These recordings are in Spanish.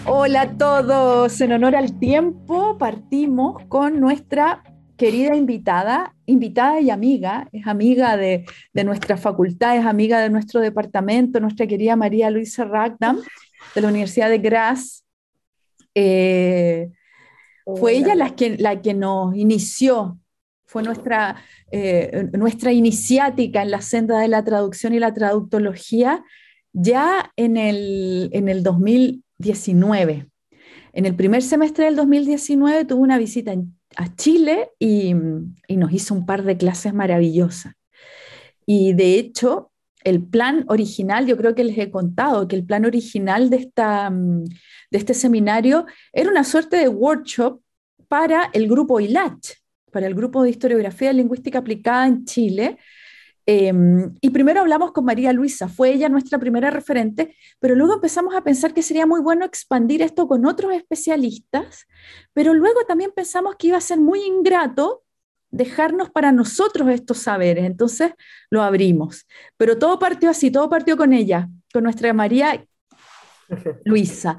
Hola a todos, en honor al tiempo partimos con nuestra querida invitada y amiga, es amiga de nuestra facultad, es amiga de nuestro departamento, nuestra querida María Luisa Ragdam de la Universidad de Graz. Eh, Fue ella Hola. la que nos inició, fue nuestra iniciática en la senda de la traducción y la traductología ya en el 2019. En el primer semestre del 2019 tuve una visita a Chile y nos hizo un par de clases maravillosas. Y de hecho, el plan original, yo creo que les he contado que el plan original de este seminario era una suerte de workshop para el grupo ILACH, para el grupo de historiografía y lingüística aplicada en Chile. Eh, y primero hablamos con María Luisa, fue ella nuestra primera referente, pero luego empezamos a pensar que sería muy bueno expandir esto con otros especialistas, pero luego también pensamos que iba a ser muy ingrato dejarnos para nosotros estos saberes, entonces lo abrimos. Pero todo partió así, todo partió con ella, con nuestra María Luisa.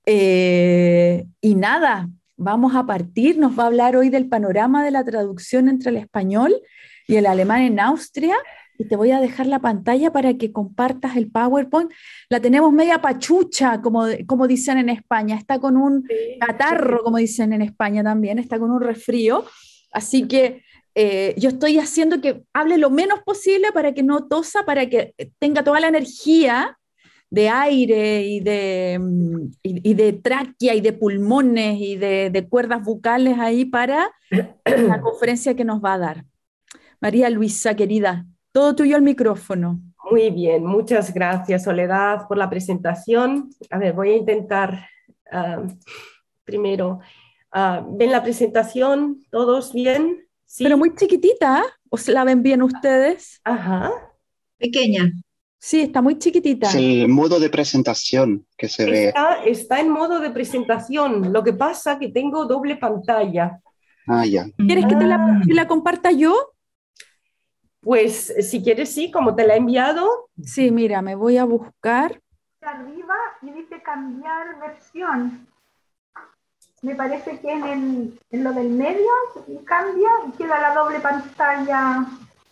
Y nada, vamos a partir, nos va a hablar hoy del panorama de la traducción entre el español y el alemán en Austria. Y te voy a dejar la pantalla para que compartas el PowerPoint. La tenemos media pachucha, como dicen en España. Está con un Sí. catarro, como dicen en España también. Está con un resfrío. Así que yo estoy haciendo que hable lo menos posible para que no tosa, para que tenga toda la energía de aire y de tráquea y de pulmones y de cuerdas bucales ahí para la conferencia que nos va a dar. María Luisa, querida, todo tuyo el micrófono. Muy bien, muchas gracias, Soledad, por la presentación. A ver, voy a intentar ah, primero. ¿Ven la presentación? ¿Todos bien? Pero ¿Sí? muy chiquitita, ¿o se la ven bien ustedes? Ajá. Pequeña. Sí, está muy Es chiquitita. el modo de presentación que se ve. Está en modo de presentación. Lo que pasa es que tengo doble pantalla. Ah, ya. ¿Quieres que Mm. te la comparta yo? Pues si quieres, sí, como te la he enviado. Sí, mira, me voy a buscar. Arriba y dice cambiar versión. Me parece que en lo del medio cambia y queda la doble pantalla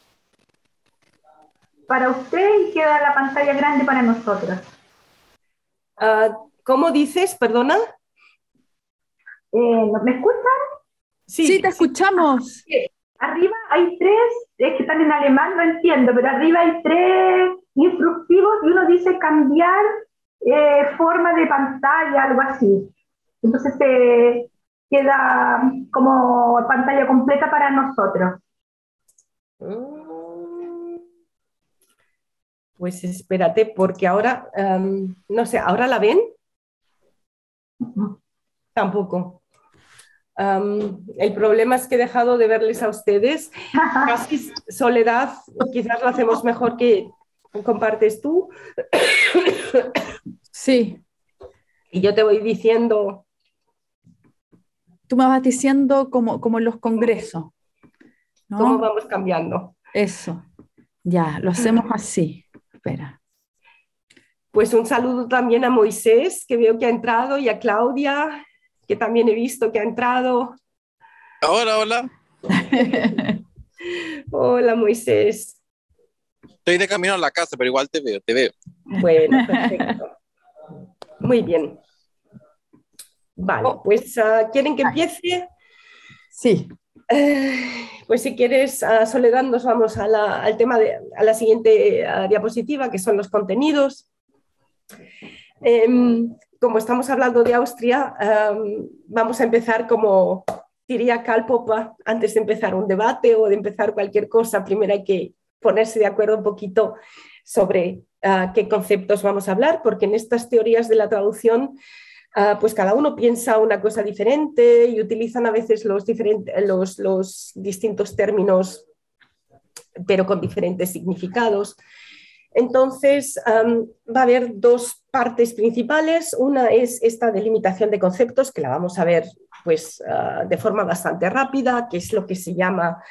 para usted y queda la pantalla grande para nosotros. ¿Cómo dices? Perdona. ¿Me escuchan? Sí, te Sí. escuchamos. Arriba hay tres, es que están en alemán, no entiendo, pero arriba hay tres instructivos y uno dice cambiar forma de pantalla, algo así. Entonces queda como pantalla completa para nosotros. Pues espérate, porque ahora, no sé, ¿ahora la ven? Tampoco. El problema es que he dejado de verles a ustedes. Casi, Soledad, quizás lo hacemos mejor que compartes tú Sí, y yo te voy diciendo. tú me vas diciendo como en los congresos, ¿Cómo ¿no? vamos cambiando? Eso, ya, lo hacemos así. Espera. Pues un saludo también a Moisés, que veo que ha entrado, y a Claudia, que también he visto que ha entrado. Hola, hola. Hola, Moisés. Estoy de camino a la casa, pero igual te veo, te veo. Bueno, perfecto. Muy bien. Vale, pues ¿quieren que empiece? Sí. Pues si quieres, Soledad, nos vamos al tema a la siguiente diapositiva, que son los contenidos. Como estamos hablando de Austria, vamos a empezar como diría Karl Popper, antes de empezar un debate o de empezar cualquier cosa, primero hay que ponerse de acuerdo un poquito sobre qué conceptos vamos a hablar, porque en estas teorías de la traducción pues cada uno piensa una cosa diferente y utilizan a veces los distintos términos, pero con diferentes significados. Entonces, va a haber dos partes principales. Una es esta delimitación de conceptos, que la vamos a ver pues, de forma bastante rápida, que es lo que se llama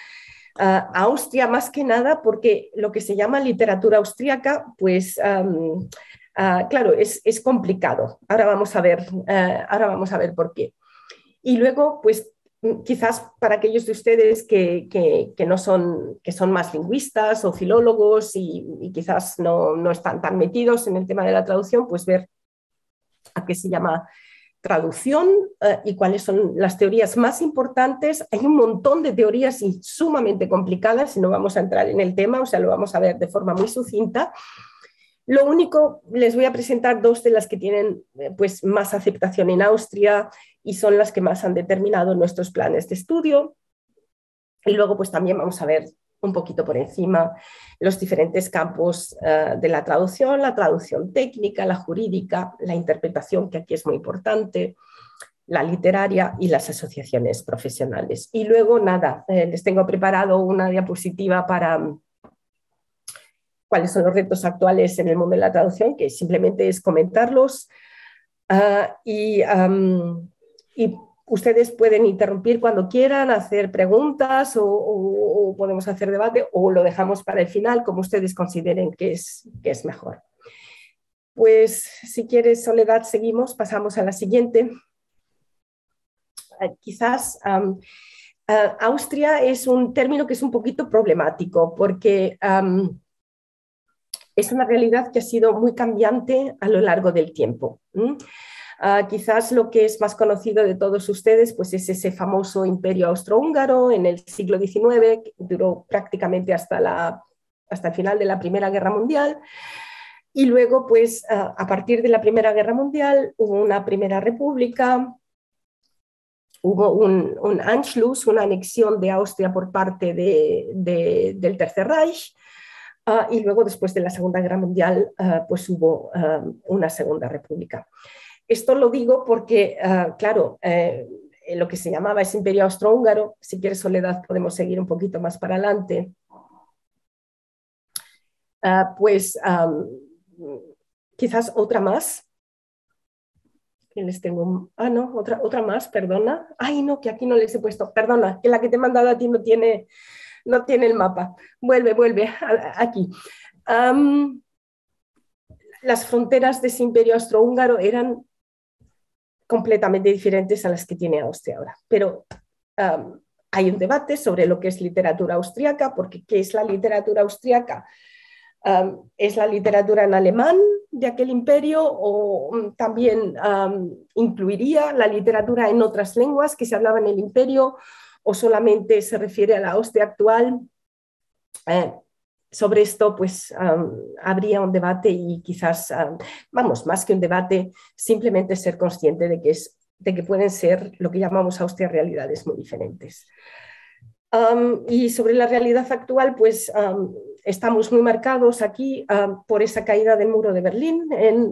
Austria, más que nada, porque lo que se llama literatura austríaca, pues Claro, es complicado. Ahora vamos a ver por qué. Y luego, pues quizás para aquellos de ustedes que son más lingüistas o filólogos y quizás no están tan metidos en el tema de la traducción, pues ver a qué se llama traducción y cuáles son las teorías más importantes. Hay un montón de teorías y sumamente complicadas y no vamos a entrar en el tema, o sea, lo vamos a ver de forma muy sucinta. Lo único, les voy a presentar dos de las que tienen pues, más aceptación en Austria y son las que más han determinado nuestros planes de estudio. Y luego pues también vamos a ver un poquito por encima los diferentes campos de la traducción técnica, la jurídica, la interpretación, que aquí es muy importante, la literaria y las asociaciones profesionales. Y luego, nada, les tengo preparado una diapositiva para cuáles son los retos actuales en el mundo de la traducción, que simplemente es comentarlos y ustedes pueden interrumpir cuando quieran, hacer preguntas o podemos hacer debate o lo dejamos para el final, como ustedes consideren que es mejor. Pues si quieres, Soledad, seguimos, pasamos a la siguiente. Quizás Austria es un término que es un poquito problemático porque es una realidad que ha sido muy cambiante a lo largo del tiempo. Quizás lo que es más conocido de todos ustedes pues es ese famoso imperio austrohúngaro en el siglo XIX, que duró prácticamente hasta el final de la Primera Guerra Mundial. Y luego, pues, a partir de la Primera Guerra Mundial hubo una Primera República, hubo un Anschluss, una anexión de Austria por parte del Tercer Reich. Y luego, después de la Segunda Guerra Mundial, pues hubo una Segunda República. Esto lo digo porque, claro, lo que se llamaba ese imperio austrohúngaro, si quieres, Soledad, podemos seguir un poquito más para adelante, quizás otra más. Que les tengo, no, otra más, perdona. Ay, no, que aquí no les he puesto, perdona, que la que te he mandado a ti no tiene el mapa. Vuelve, aquí. Las fronteras de ese imperio austrohúngaro eran completamente diferentes a las que tiene Austria ahora. Pero hay un debate sobre lo que es literatura austriaca, porque ¿qué es la literatura austriaca? ¿Es la literatura en alemán de aquel imperio o también incluiría la literatura en otras lenguas que se hablaban en el imperio o solamente se refiere a la Austria actual? Sobre esto pues habría un debate y quizás, más que un debate, simplemente ser consciente de que pueden ser lo que llamamos Austria realidades muy diferentes. Y sobre la realidad actual, pues estamos muy marcados aquí por esa caída del muro de Berlín en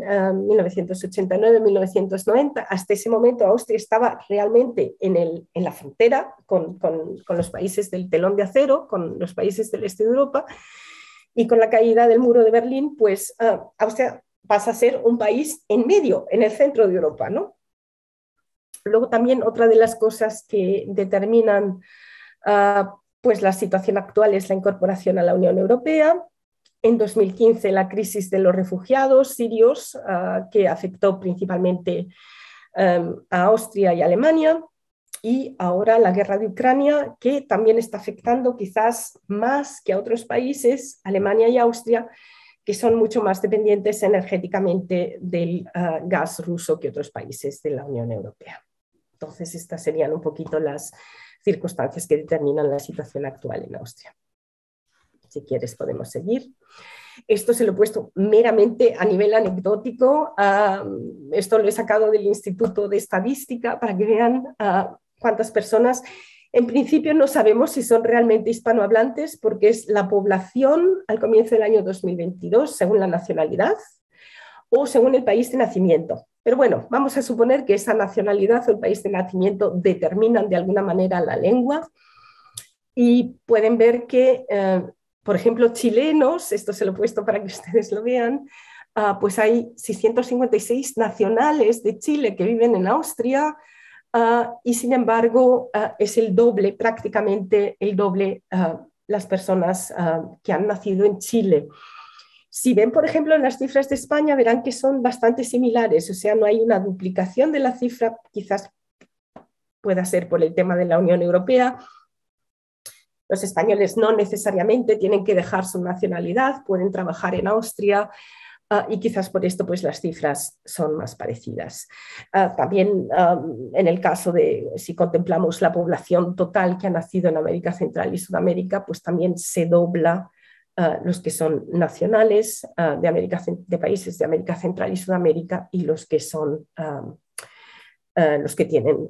1989-1990. Hasta ese momento Austria estaba realmente en la frontera con los países del telón de acero, con los países del este de Europa, y con la caída del muro de Berlín, pues Austria pasa a ser un país en medio, en el centro de Europa, ¿no? Luego también otra de las cosas que determinan pues la situación actual es la incorporación a la Unión Europea. En 2015 la crisis de los refugiados sirios que afectó principalmente a Austria y Alemania, y ahora la guerra de Ucrania, que también está afectando quizás más que a otros países, Alemania y Austria, que son mucho más dependientes energéticamente del gas ruso que otros países de la Unión Europea. Entonces estas serían un poquito las circunstancias que determinan la situación actual en Austria. Si quieres podemos seguir. Esto se lo he puesto meramente a nivel anecdótico. Esto lo he sacado del Instituto de Estadística para que vean cuántas personas. En principio no sabemos si son realmente hispanohablantes porque es la población al comienzo del año 2022 según la nacionalidad o según el país de nacimiento. Pero bueno, vamos a suponer que esa nacionalidad o el país de nacimiento determinan de alguna manera la lengua y pueden ver que, por ejemplo, chilenos, esto se lo he puesto para que ustedes lo vean, pues hay 656 nacionales de Chile que viven en Austria y sin embargo es el doble, prácticamente el doble, las personas que han nacido en Chile. Si ven, por ejemplo, en las cifras de España, verán que son bastante similares, o sea, no hay una duplicación de la cifra, quizás pueda ser por el tema de la Unión Europea. Los españoles no necesariamente tienen que dejar su nacionalidad, pueden trabajar en Austria, y quizás por esto pues, las cifras son más parecidas. También en el caso de, si contemplamos la población total que ha nacido en América Central y Sudamérica, pues también se dobla los que son nacionales de países de América Central y Sudamérica y los que son los que tienen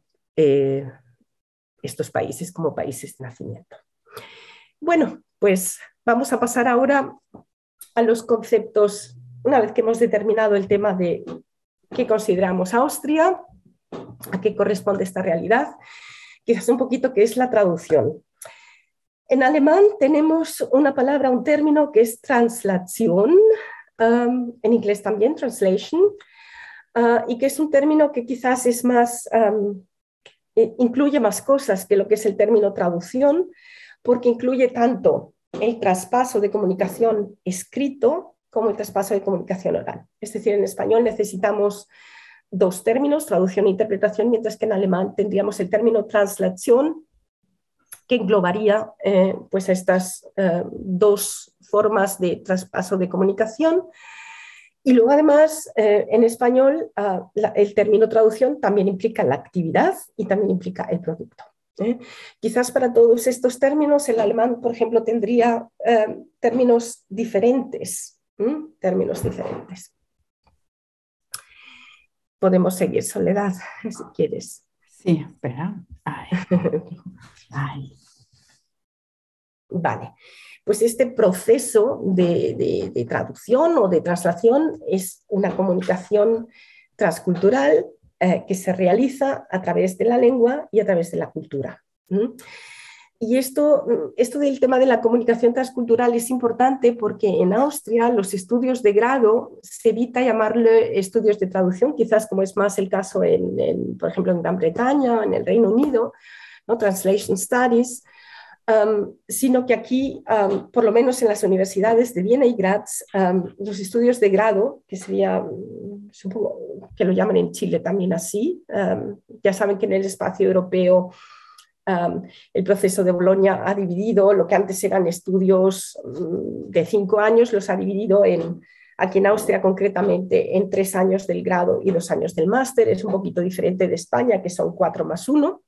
estos países como países de nacimiento. Bueno, pues vamos a pasar ahora a los conceptos, una vez que hemos determinado el tema de qué consideramos Austria, a qué corresponde esta realidad, quizás un poquito qué es la traducción. En alemán tenemos una palabra, un término que es Translation, en inglés también translation, y que es un término que quizás es más, incluye más cosas que lo que es el término traducción, porque incluye tanto el traspaso de comunicación escrito como el traspaso de comunicación oral. Es decir, en español necesitamos dos términos, traducción e interpretación, mientras que en alemán tendríamos el término Translation, que englobaría pues estas dos formas de traspaso de comunicación. Y luego además en español el término traducción también implica la actividad y también implica el producto. Quizás para todos estos términos el alemán, por ejemplo, tendría términos diferentes. Podemos seguir, Soledad, si quieres. Sí, espera. Ay. Vale, pues este proceso de traducción o de traslación es una comunicación transcultural que se realiza a través de la lengua y a través de la cultura. Y esto del tema de la comunicación transcultural es importante porque en Austria los estudios de grado se evita llamarle estudios de traducción, quizás como es más el caso por ejemplo en Gran Bretaña, en el Reino Unido, ¿no? Translation Studies, sino que aquí, por lo menos en las universidades de Viena y Graz, los estudios de grado, que sería, supongo que lo llaman en Chile también así, ya saben que en el espacio europeo el proceso de Bolonia ha dividido lo que antes eran estudios de 5 años, los ha dividido aquí en Austria concretamente en 3 años del grado y 2 años del máster. Es un poquito diferente de España, que son 4 más 1.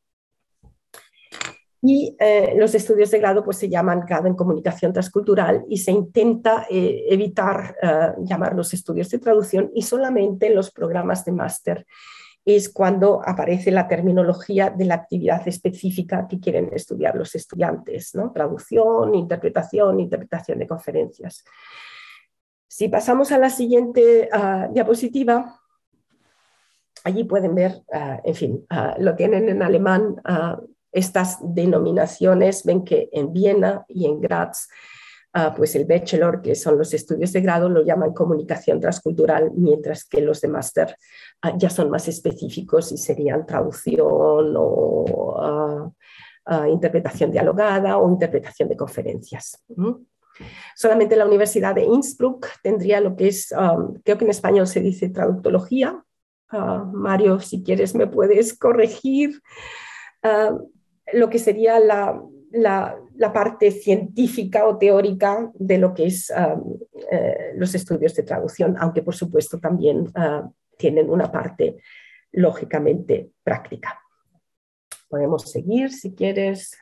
Y los estudios de grado pues, se llaman grado en comunicación transcultural y se intenta evitar llamar los estudios de traducción, y solamente en los programas de máster es cuando aparece la terminología de la actividad específica que quieren estudiar los estudiantes, ¿no? Traducción, interpretación de conferencias. Si pasamos a la siguiente diapositiva, allí pueden ver, en fin, lo tienen en alemán, estas denominaciones. Ven que en Viena y en Graz, pues el bachelor, que son los estudios de grado, lo llaman comunicación transcultural, mientras que los de máster ya son más específicos y serían traducción o interpretación dialogada o interpretación de conferencias. Solamente la Universidad de Innsbruck tendría lo que es, creo que en español se dice traductología. Mario, si quieres me puedes corregir. Lo que sería la parte científica o teórica de lo que es los estudios de traducción, aunque por supuesto también tienen una parte lógicamente práctica. Podemos seguir si quieres.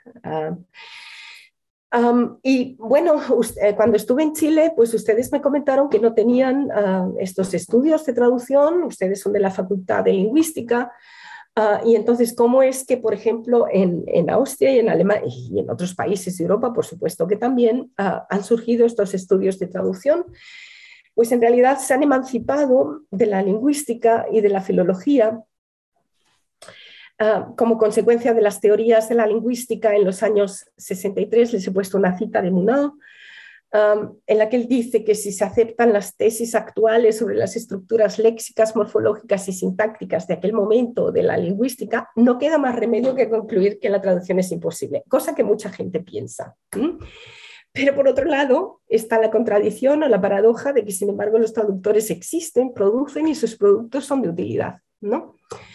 Y bueno, cuando estuve en Chile, pues ustedes me comentaron que no tenían estos estudios de traducción. Ustedes son de la Facultad de Lingüística. Y entonces, ¿cómo es que, por ejemplo, en Austria y en Alemania y en otros países de Europa, por supuesto que también, han surgido estos estudios de traducción? Pues en realidad se han emancipado de la lingüística y de la filología como consecuencia de las teorías de la lingüística. En los años 63 les he puesto una cita de Murnau, en la que él dice que si se aceptan las tesis actuales sobre las estructuras léxicas, morfológicas y sintácticas de aquel momento de la lingüística, no queda más remedio que concluir que la traducción es imposible, cosa que mucha gente piensa. Pero por otro lado está la contradicción o la paradoja de que, sin embargo, los traductores existen, producen y sus productos son de utilidad, ¿no?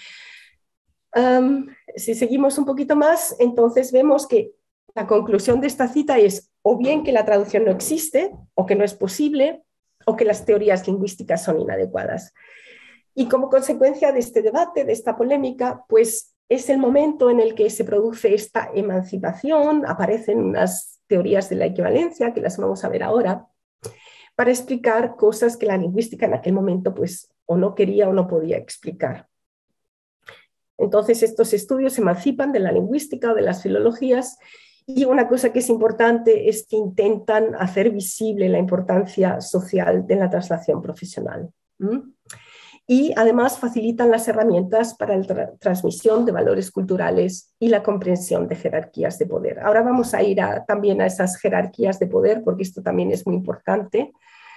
Si seguimos un poquito más, entonces vemos que la conclusión de esta cita es o bien que la traducción no existe, o que no es posible, o que las teorías lingüísticas son inadecuadas. Y como consecuencia de este debate, de esta polémica, pues es el momento en el que se produce esta emancipación, aparecen unas teorías de la equivalencia, que las vamos a ver ahora, para explicar cosas que la lingüística en aquel momento pues o no quería o no podía explicar. Entonces estos estudios se emancipan de la lingüística o de las filologías, y una cosa que es importante es que intentan hacer visible la importancia social de la traslación profesional. Y además facilitan las herramientas para la transmisión de valores culturales y la comprensión de jerarquías de poder. Ahora vamos a ir también a esas jerarquías de poder, porque esto también es muy importante.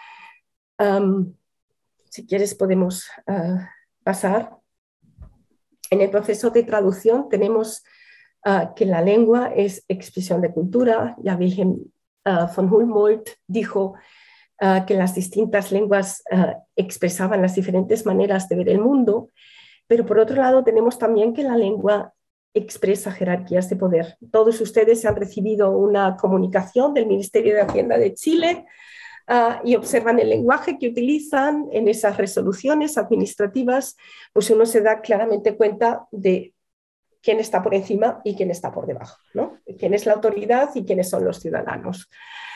Si quieres podemos pasar. En el proceso de traducción tenemos que la lengua es expresión de cultura. Ya Wilhelm von Humboldt dijo que las distintas lenguas expresaban las diferentes maneras de ver el mundo, pero por otro lado tenemos también que la lengua expresa jerarquías de poder. Todos ustedes han recibido una comunicación del Ministerio de Hacienda de Chile y observan el lenguaje que utilizan en esas resoluciones administrativas, pues uno se da claramente cuenta de quién está por encima y quién está por debajo, ¿no? Quién es la autoridad y quiénes son los ciudadanos.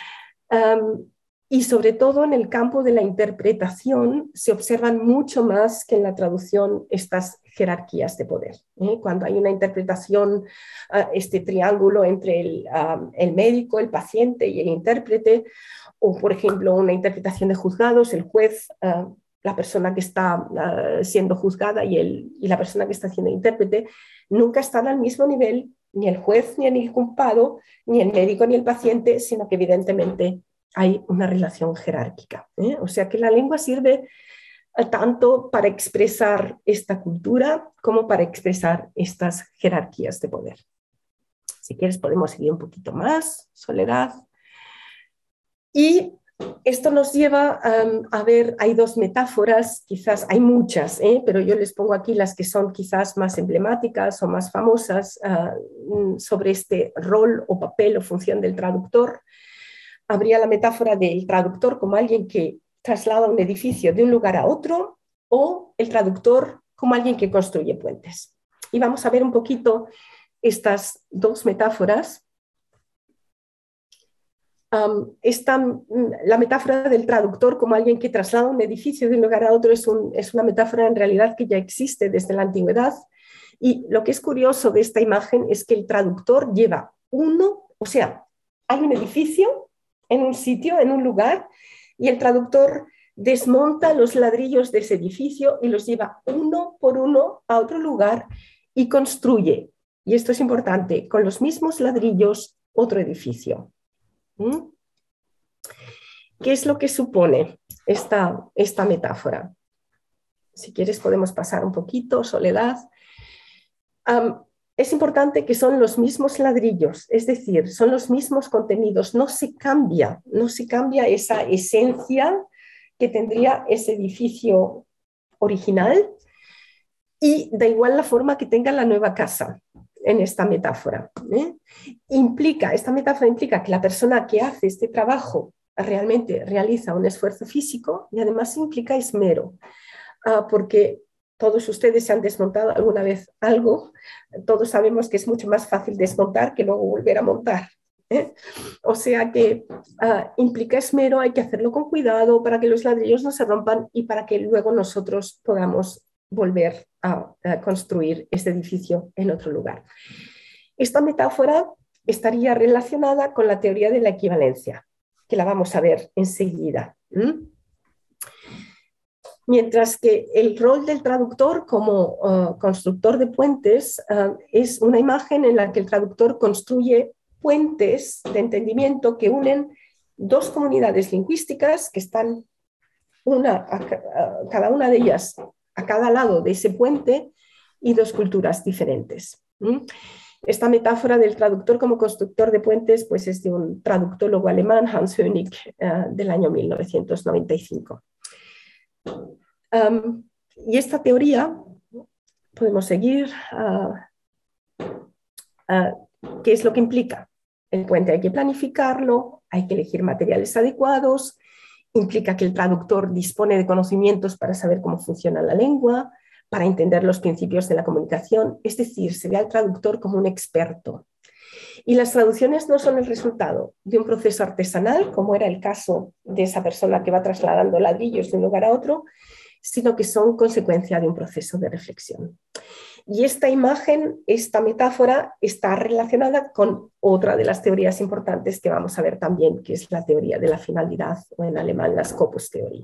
Y sobre todo en el campo de la interpretación se observan mucho más que en la traducción estas jerarquías de poder. Cuando hay una interpretación, este triángulo entre el médico, el paciente y el intérprete, o por ejemplo una interpretación de juzgados, el juez, la persona que está siendo juzgada y la persona que está siendo intérprete, nunca están al mismo nivel, ni el juez ni el inculpado, ni el médico ni el paciente, sino que evidentemente hay una relación jerárquica. O sea que la lengua sirve tanto para expresar esta cultura como para expresar estas jerarquías de poder. Si quieres podemos seguir un poquito más, Soledad. Y esto nos lleva a ver, hay dos metáforas, quizás hay muchas, pero yo les pongo aquí las que son quizás más emblemáticas o más famosas sobre este rol o papel o función del traductor. Habría la metáfora del traductor como alguien que traslada un edificio de un lugar a otro, o el traductor como alguien que construye puentes. Y vamos a ver un poquito estas dos metáforas. La metáfora del traductor como alguien que traslada un edificio de un lugar a otro es una metáfora en realidad que ya existe desde la antigüedad. Y lo que es curioso de esta imagen es que el traductor lleva o sea, hay un edificio en un sitio, en un lugar, y el traductor desmonta los ladrillos de ese edificio y los lleva uno por uno a otro lugar y construye, y esto es importante, con los mismos ladrillos otro edificio. ¿Qué es lo que supone esta metáfora? Si quieres podemos pasar un poquito, Soledad. Es importante que son los mismos ladrillos, es decir, son los mismos contenidos, no se cambia esa esencia que tendría ese edificio original, y da igual la forma que tenga la nueva casa en esta metáfora. Esta metáfora implica que la persona que hace este trabajo realmente realiza un esfuerzo físico, y además implica esmero, porque todos ustedes se han desmontado alguna vez algo, todos sabemos que es mucho más fácil desmontar que luego volver a montar. O sea que implica esmero, hay que hacerlo con cuidado para que los ladrillos no se rompan y para que luego nosotros podamos volver a construir este edificio en otro lugar. Esta metáfora estaría relacionada con la teoría de la equivalencia, que la vamos a ver enseguida. Mientras que el rol del traductor como constructor de puentes es una imagen en la que el traductor construye puentes de entendimiento que unen dos comunidades lingüísticas que están cada una de ellas a cada lado de ese puente, y dos culturas diferentes. Esta metáfora del traductor como constructor de puentes pues es de un traductólogo alemán, Hans Hönig, del año 1995. Y esta teoría, podemos seguir, ¿qué es lo que implica? El puente hay que planificarlo, hay que elegir materiales adecuados, implica que el traductor dispone de conocimientos para saber cómo funciona la lengua, para entender los principios de la comunicación, es decir, se ve al traductor como un experto. Y las traducciones no son el resultado de un proceso artesanal, como era el caso de esa persona que va trasladando ladrillos de un lugar a otro, sino que son consecuencia de un proceso de reflexión. Y esta imagen, esta metáfora, está relacionada con otra de las teorías importantes que vamos a ver también, que es la teoría de la finalidad, o en alemán la Scopus-Theorie.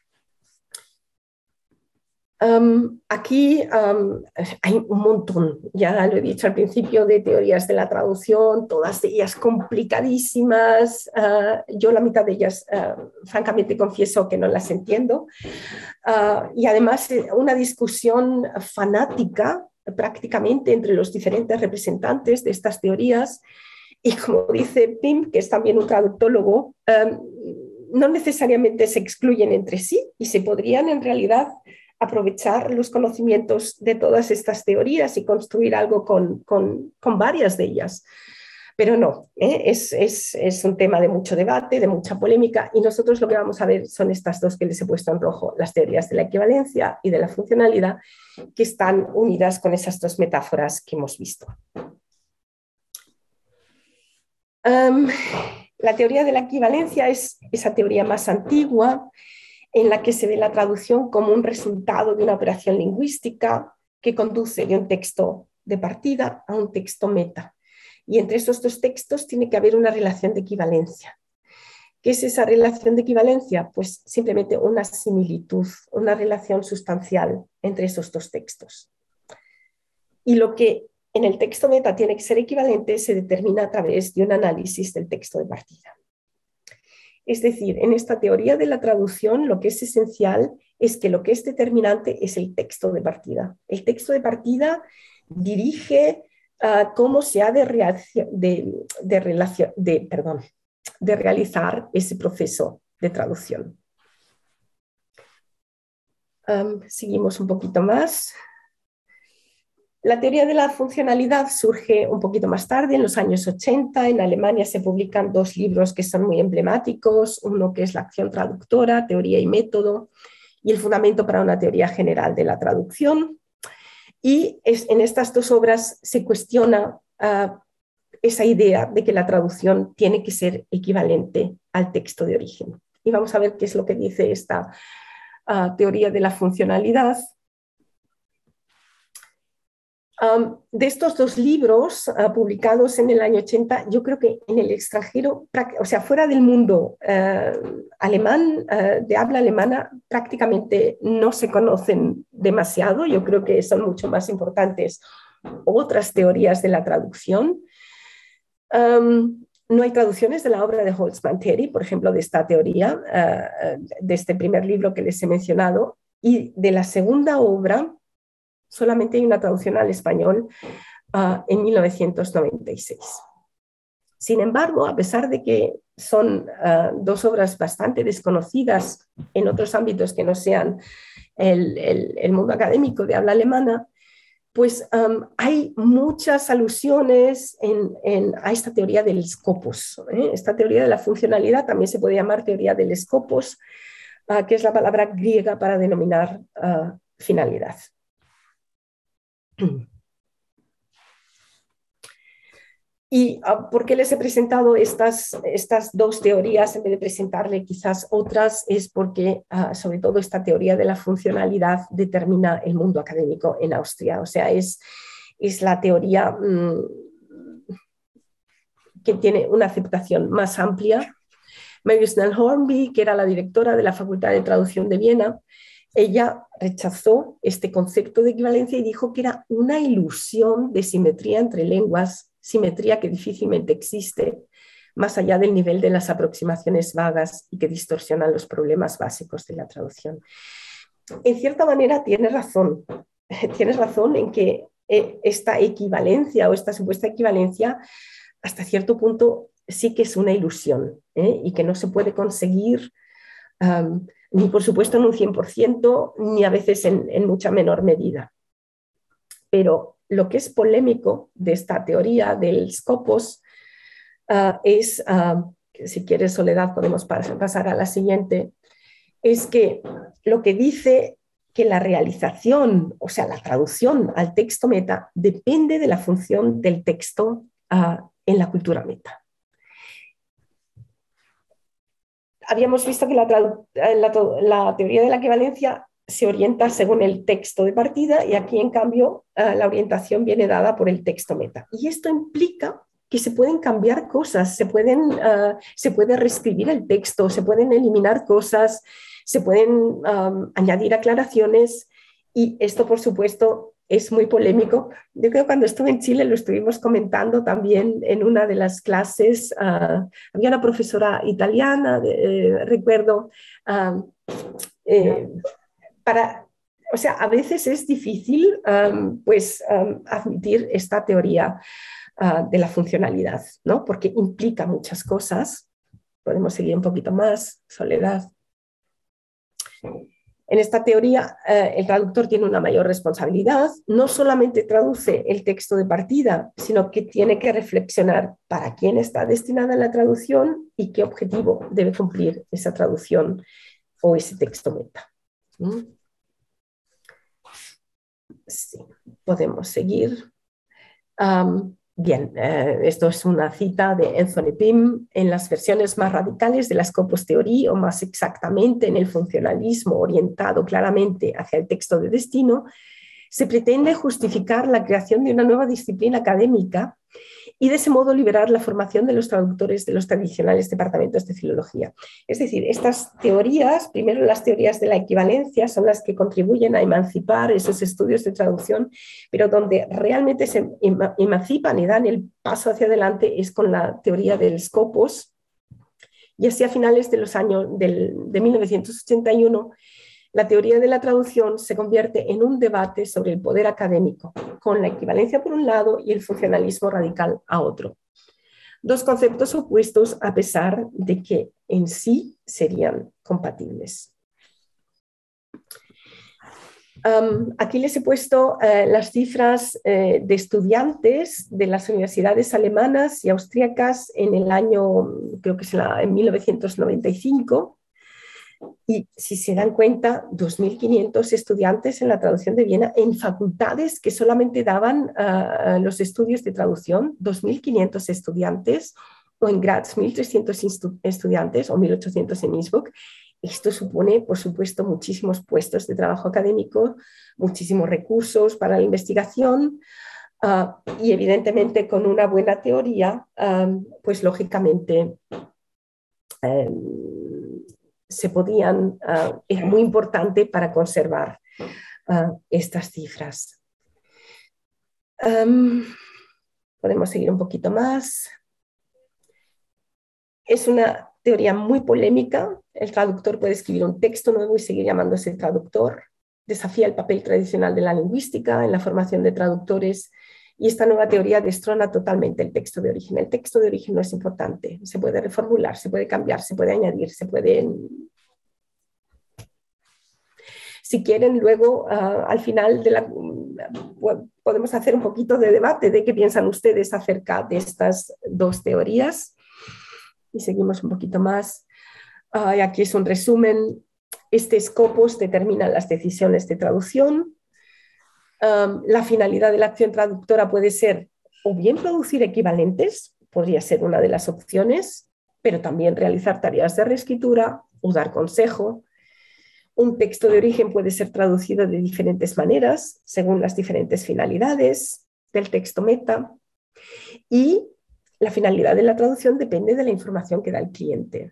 Aquí hay un montón, ya lo he dicho al principio, de teorías de la traducción, todas ellas complicadísimas. Yo la mitad de ellas, francamente, confieso que no las entiendo. Y además una discusión fanática prácticamente entre los diferentes representantes de estas teorías. Y como dice Pim, que es también un traductólogo, no necesariamente se excluyen entre sí y se podrían en realidad aprovechar los conocimientos de todas estas teorías y construir algo con varias de ellas. Pero no, es un tema de mucho debate, de mucha polémica, y nosotros lo que vamos a ver son estas dos que les he puesto en rojo, las teorías de la equivalencia y de la funcionalidad, que están unidas con esas dos metáforas que hemos visto. La teoría de la equivalencia es esa teoría más antigua, en la que se ve la traducción como un resultado de una operación lingüística que conduce de un texto de partida a un texto meta. Y entre esos dos textos tiene que haber una relación de equivalencia. ¿Qué es esa relación de equivalencia? Pues simplemente una similitud, una relación sustancial entre esos dos textos. Y lo que en el texto meta tiene que ser equivalente se determina a través de un análisis del texto de partida. Es decir, en esta teoría de la traducción lo que es esencial es que lo que es determinante es el texto de partida. El texto de partida dirige cómo se ha de realizar ese proceso de traducción. Seguimos un poquito más. La teoría de la funcionalidad surge un poquito más tarde, en los años 80. En Alemania se publican dos libros que son muy emblemáticos, uno que es La acción traductora, teoría y método, y El fundamento para una teoría general de la traducción. Y en estas dos obras se cuestiona esa idea de que la traducción tiene que ser equivalente al texto de origen. Y vamos a ver qué es lo que dice esta teoría de la funcionalidad. De estos dos libros publicados en el año 80, yo creo que en el extranjero, o sea, fuera del mundo alemán, de habla alemana, prácticamente no se conocen demasiado. Yo creo que son mucho más importantes otras teorías de la traducción. No hay traducciones de la obra de Holtzmann-Terry, por ejemplo, de esta teoría, de este primer libro que les he mencionado, y de la segunda obra solamente hay una traducción al español en 1996. Sin embargo, a pesar de que son dos obras bastante desconocidas en otros ámbitos que no sean el mundo académico de habla alemana, pues hay muchas alusiones a esta teoría del scopus. Esta teoría de la funcionalidad también se puede llamar teoría del scopus, que es la palabra griega para denominar finalidad. ¿Y por qué les he presentado estas dos teorías en vez de presentarle quizás otras? Es porque sobre todo esta teoría de la funcionalidad determina el mundo académico en Austria. O sea, es la teoría que tiene una aceptación más amplia. Mary Snell Hornby, que era la directora de la Facultad de Traducción de Viena, ella rechazó este concepto de equivalencia y dijo que era una ilusión de simetría entre lenguas, simetría que difícilmente existe, más allá del nivel de las aproximaciones vagas y que distorsionan los problemas básicos de la traducción. En cierta manera tienes razón en que esta equivalencia o esta supuesta equivalencia hasta cierto punto sí que es una ilusión, y que no se puede conseguir ni por supuesto en un 100%, ni a veces en mucha menor medida. Pero lo que es polémico de esta teoría del Scopus es, si quieres Soledad podemos pasar a la siguiente, es que lo que dice que la realización, o sea, la traducción al texto meta depende de la función del texto en la cultura meta. Habíamos visto que la teoría de la equivalencia se orienta según el texto de partida y aquí, en cambio, la orientación viene dada por el texto meta. Y esto implica que se pueden cambiar cosas, se puede reescribir el texto, se pueden eliminar cosas, se pueden añadir aclaraciones, y esto, por supuesto, es muy polémico. Yo creo que cuando estuve en Chile lo estuvimos comentando también en una de las clases. Había una profesora italiana, recuerdo, o sea, a veces es difícil admitir esta teoría de la funcionalidad, ¿no? Porque implica muchas cosas. Podemos seguir un poquito más, Soledad. En esta teoría, el traductor tiene una mayor responsabilidad. No solamente traduce el texto de partida, sino que tiene que reflexionar para quién está destinada la traducción y qué objetivo debe cumplir esa traducción o ese texto meta. Sí, podemos seguir. Bien, esto es una cita de Anthony Pym. En las versiones más radicales de la Scopus Theory, o más exactamente en el funcionalismo orientado claramente hacia el texto de destino, se pretende justificar la creación de una nueva disciplina académica y de ese modo liberar la formación de los traductores de los tradicionales departamentos de filología. Es decir, estas teorías, primero las teorías de la equivalencia, son las que contribuyen a emancipar esos estudios de traducción, pero donde realmente se emancipan y dan el paso hacia adelante es con la teoría del Scopus. Y así, a finales de los años de 1981, la teoría de la traducción se convierte en un debate sobre el poder académico, con la equivalencia por un lado y el funcionalismo radical a otro. Dos conceptos opuestos, a pesar de que en sí serían compatibles. Aquí les he puesto las cifras de estudiantes de las universidades alemanas y austríacas en el año, creo que es en 1995. Y si se dan cuenta, 2.500 estudiantes en la traducción de Viena, en facultades que solamente daban los estudios de traducción, 2.500 estudiantes, o en Graz 1.300 estudiantes o 1.800 en Innsbruck. Esto supone, por supuesto, muchísimos puestos de trabajo académico, muchísimos recursos para la investigación, y evidentemente con una buena teoría, pues lógicamente se podían, era muy importante para conservar estas cifras. Podemos seguir un poquito más. Es una teoría muy polémica. El traductor puede escribir un texto nuevo y seguir llamándose traductor. Desafía el papel tradicional de la lingüística en la formación de traductores, y esta nueva teoría destrona totalmente el texto de origen. El texto de origen no es importante, se puede reformular, se puede cambiar, se puede añadir, se puede... Si quieren, luego al final podemos hacer un poquito de debate de qué piensan ustedes acerca de estas dos teorías. Y seguimos un poquito más. Aquí es un resumen. Este Scopus determina las decisiones de traducción. La finalidad de la acción traductora puede ser o bien producir equivalentes, podría ser una de las opciones, pero también realizar tareas de reescritura o dar consejo. Un texto de origen puede ser traducido de diferentes maneras según las diferentes finalidades del texto meta, y la finalidad de la traducción depende de la información que da el cliente.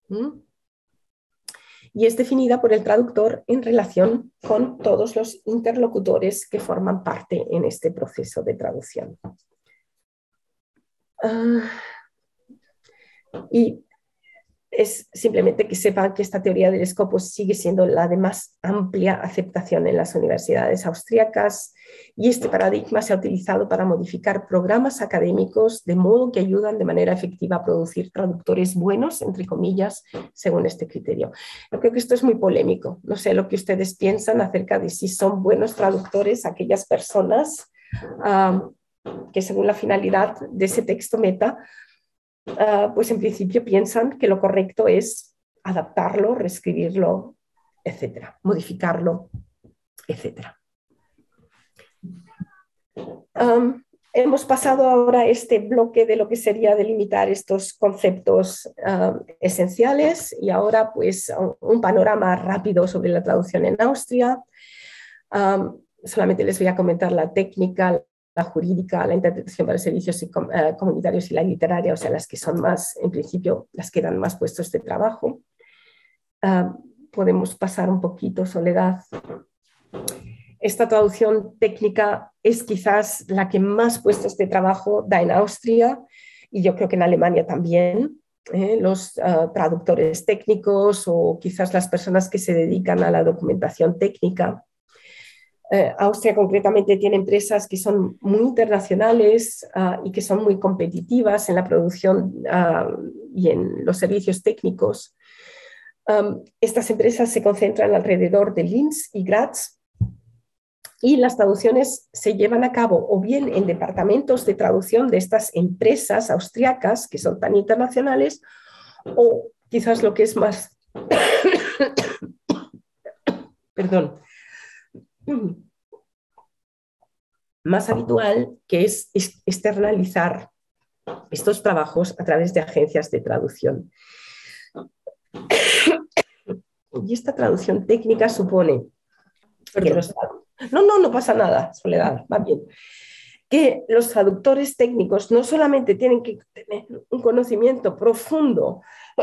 Y es definida por el traductor en relación con todos los interlocutores que forman parte en este proceso de traducción. Y es simplemente que sepan que esta teoría del Scopus sigue siendo la de más amplia aceptación en las universidades austríacas y este paradigma se ha utilizado para modificar programas académicos de modo que ayudan de manera efectiva a producir traductores buenos, entre comillas, según este criterio. Yo creo que esto es muy polémico. No sé lo que ustedes piensan acerca de si son buenos traductores aquellas personas que según la finalidad de ese texto meta pues en principio piensan que lo correcto es adaptarlo, reescribirlo, etcétera, modificarlo, etcétera. Hemos pasado ahora a este bloque de lo que sería delimitar estos conceptos esenciales y ahora pues un panorama rápido sobre la traducción en Austria. Solamente les voy a comentar la técnica, la jurídica, la interpretación para servicios comunitarios y la literaria, o sea, las que son más, en principio, las que dan más puestos de trabajo. Podemos pasar un poquito, Soledad. Esta traducción técnica es quizás la que más puestos de trabajo da en Austria y yo creo que en Alemania también. Los traductores técnicos o quizás las personas que se dedican a la documentación técnica. Austria concretamente tiene empresas que son muy internacionales y que son muy competitivas en la producción y en los servicios técnicos. Estas empresas se concentran alrededor de Linz y Graz y las traducciones se llevan a cabo o bien en departamentos de traducción de estas empresas austriacas que son tan internacionales o quizás lo que es más perdón, más habitual, que es externalizar estos trabajos a través de agencias de traducción. Y esta traducción técnica supone que los... No pasa nada, Soledad, va bien. Que los traductores técnicos no solamente tienen que tener un conocimiento profundo,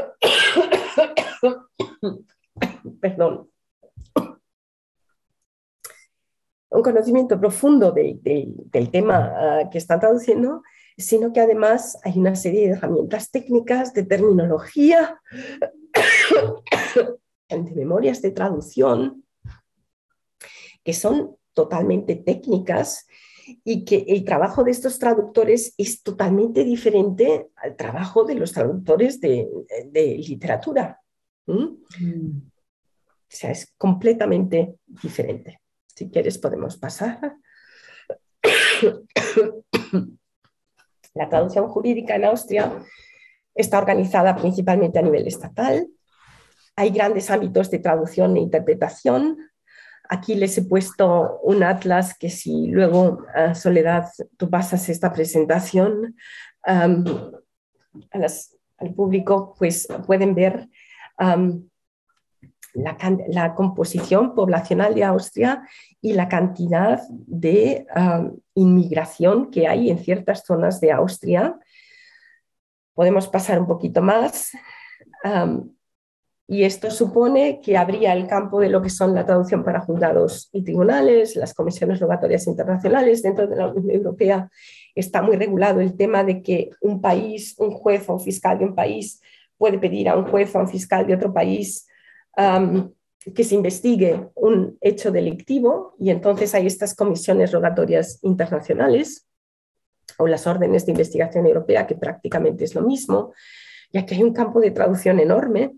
perdón, un conocimiento profundo del tema que están traduciendo, sino que además hay una serie de herramientas técnicas, de terminología, de memorias de traducción, que son totalmente técnicas y que el trabajo de estos traductores es totalmente diferente al trabajo de los traductores de literatura. O sea, es completamente diferente. Si quieres podemos pasar. La traducción jurídica en Austria está organizada principalmente a nivel estatal. Hay grandes ámbitos de traducción e interpretación. Aquí les he puesto un atlas que si luego, Soledad, tú pasas esta presentación al público, pues pueden ver la composición poblacional de Austria y la cantidad de inmigración que hay en ciertas zonas de Austria. Podemos pasar un poquito más. Y esto supone que habría el campo de lo que son la traducción para juzgados y tribunales, las comisiones rogatorias internacionales. Dentro de la Unión Europea está muy regulado el tema de que un país, un juez o un fiscal de un país puede pedir a un juez o a un fiscal de otro país que se investigue un hecho delictivo y entonces hay estas comisiones rogatorias internacionales o las órdenes de investigación europea, que prácticamente es lo mismo, ya que hay un campo de traducción enorme.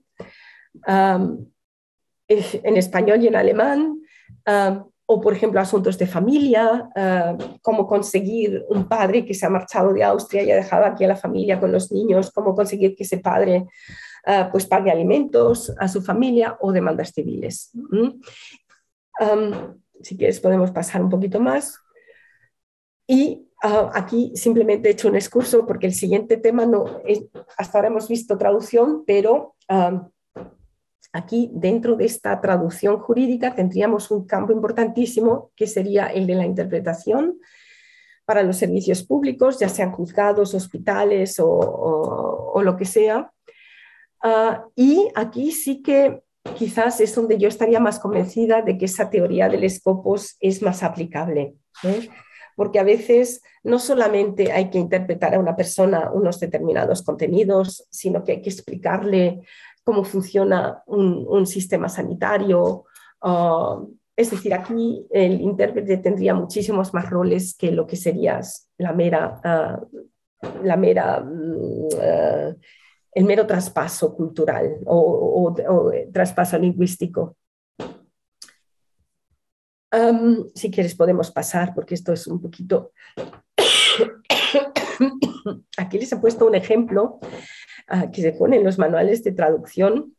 En español y en alemán, o por ejemplo asuntos de familia, cómo conseguir un padre que se ha marchado de Austria y ha dejado aquí a la familia con los niños, cómo conseguir que ese padre pues pague alimentos a su familia o demandas civiles. Si quieres podemos pasar un poquito más. Y aquí simplemente he hecho un excurso porque el siguiente tema no es, hasta ahora hemos visto traducción, pero aquí dentro de esta traducción jurídica tendríamos un campo importantísimo que sería el de la interpretación para los servicios públicos, ya sean juzgados, hospitales o lo que sea. Y aquí sí que quizás es donde yo estaría más convencida de que esa teoría del Scopus es más aplicable, porque a veces no solamente hay que interpretar a una persona unos determinados contenidos, sino que hay que explicarle cómo funciona un sistema sanitario. Es decir, aquí el intérprete tendría muchísimos más roles que lo que sería el mero traspaso cultural o traspaso lingüístico. Si quieres podemos pasar, porque esto es un poquito... Aquí les he puesto un ejemplo que se pone en los manuales de traducción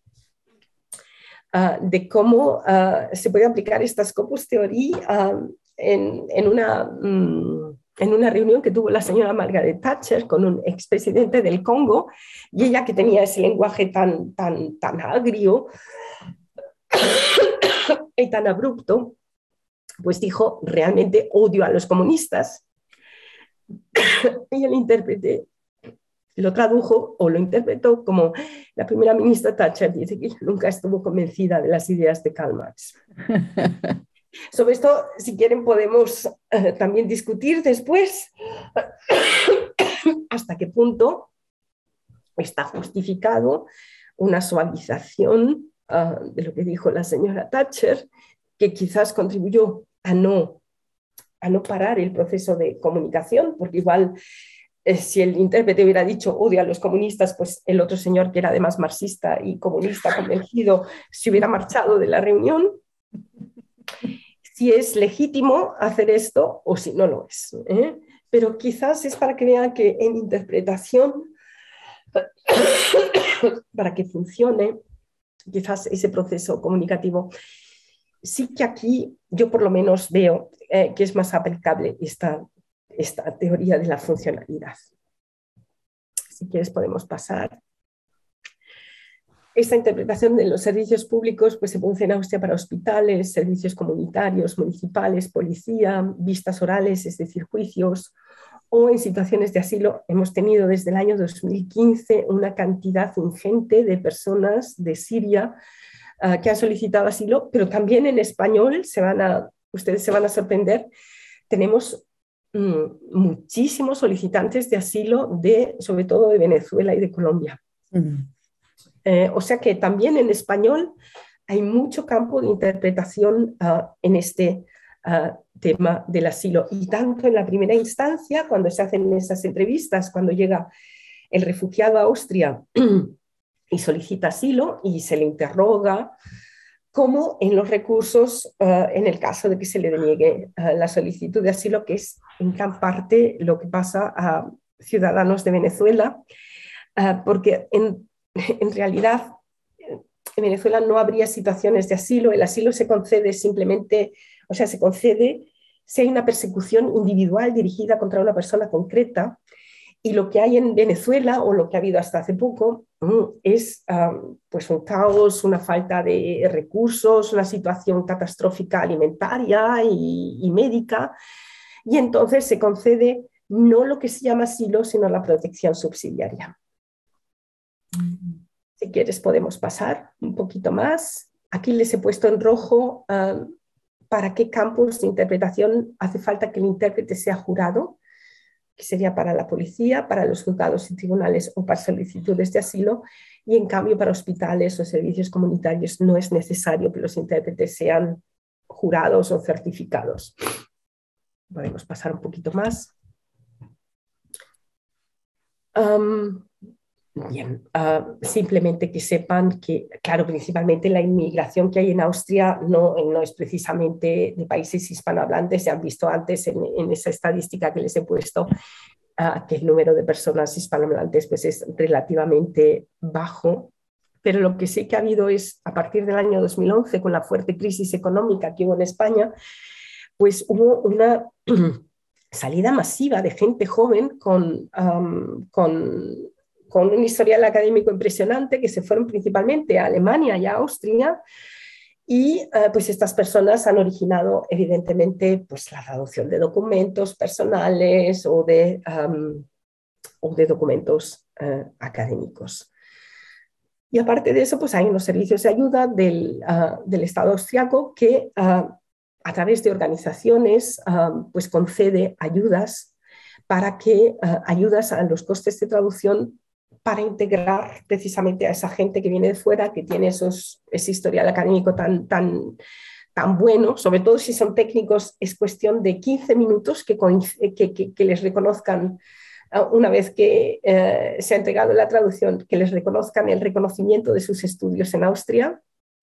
de cómo se puede aplicar esta Scopus Theory en una reunión que tuvo la señora Margaret Thatcher con un expresidente del Congo, y ella, que tenía ese lenguaje tan agrio y tan abrupto, pues dijo: realmente odio a los comunistas. Y el intérprete lo tradujo o lo interpretó como: la primera ministra Thatcher dice que nunca estuvo convencida de las ideas de Karl Marx. Sobre esto, si quieren, podemos también discutir después hasta qué punto está justificado una suavización de lo que dijo la señora Thatcher, que quizás contribuyó a no parar el proceso de comunicación, porque igual si el intérprete hubiera dicho odio a los comunistas, pues el otro señor, que era además marxista y comunista convencido, se hubiera marchado de la reunión. Si es legítimo hacer esto o si no lo es, pero quizás es para que vean que en interpretación, para que funcione quizás ese proceso comunicativo, sí que aquí yo por lo menos veo que es más aplicable esta teoría de la funcionalidad. Si quieres podemos pasar. Esta interpretación de los servicios públicos pues se produce en Austria para hospitales, servicios comunitarios, municipales, policía, vistas orales, es decir, juicios, o en situaciones de asilo. Hemos tenido desde el año 2015 una cantidad ingente de personas de Siria que han solicitado asilo, pero también en español, ustedes se van a sorprender, tenemos muchísimos solicitantes de asilo, sobre todo de Venezuela y de Colombia. O sea que también en español hay mucho campo de interpretación en este tema del asilo. Y tanto en la primera instancia, cuando se hacen esas entrevistas, cuando llega el refugiado a Austria y solicita asilo y se le interroga, como en los recursos en el caso de que se le deniegue la solicitud de asilo, que es en gran parte lo que pasa a ciudadanos de Venezuela, porque en realidad en Venezuela no habría situaciones de asilo. El asilo se concede simplemente, o sea, se concede si hay una persecución individual dirigida contra una persona concreta, y lo que hay en Venezuela, o lo que ha habido hasta hace poco, es pues un caos, una falta de recursos, una situación catastrófica alimentaria y médica, y entonces se concede no lo que se llama asilo, sino la protección subsidiaria. Si quieres podemos pasar un poquito más. Aquí les he puesto en rojo para qué campos de interpretación hace falta que el intérprete sea jurado, que sería para la policía, para los juzgados y tribunales o para solicitudes de asilo, y en cambio para hospitales o servicios comunitarios no es necesario que los intérpretes sean jurados o certificados. Podemos pasar un poquito más. Bien, simplemente que sepan que, claro, principalmente la inmigración que hay en Austria no es precisamente de países hispanohablantes. Se han visto antes en esa estadística que les he puesto que el número de personas hispanohablantes pues es relativamente bajo, pero lo que sí que ha habido es, a partir del año 2011, con la fuerte crisis económica que hubo en España, pues hubo una salida masiva de gente joven con un historial académico impresionante, que se fueron principalmente a Alemania y a Austria, y pues estas personas han originado evidentemente pues la traducción de documentos personales o de documentos académicos. Y aparte de eso, pues hay unos servicios de ayuda del Estado austriaco que a través de organizaciones, pues concede ayudas ayudas a los costes de traducción para integrar precisamente a esa gente que viene de fuera, que tiene ese historial académico tan bueno, sobre todo si son técnicos. Es cuestión de 15 minutos que les reconozcan, una vez que se ha entregado la traducción, que les reconozcan el reconocimiento de sus estudios en Austria.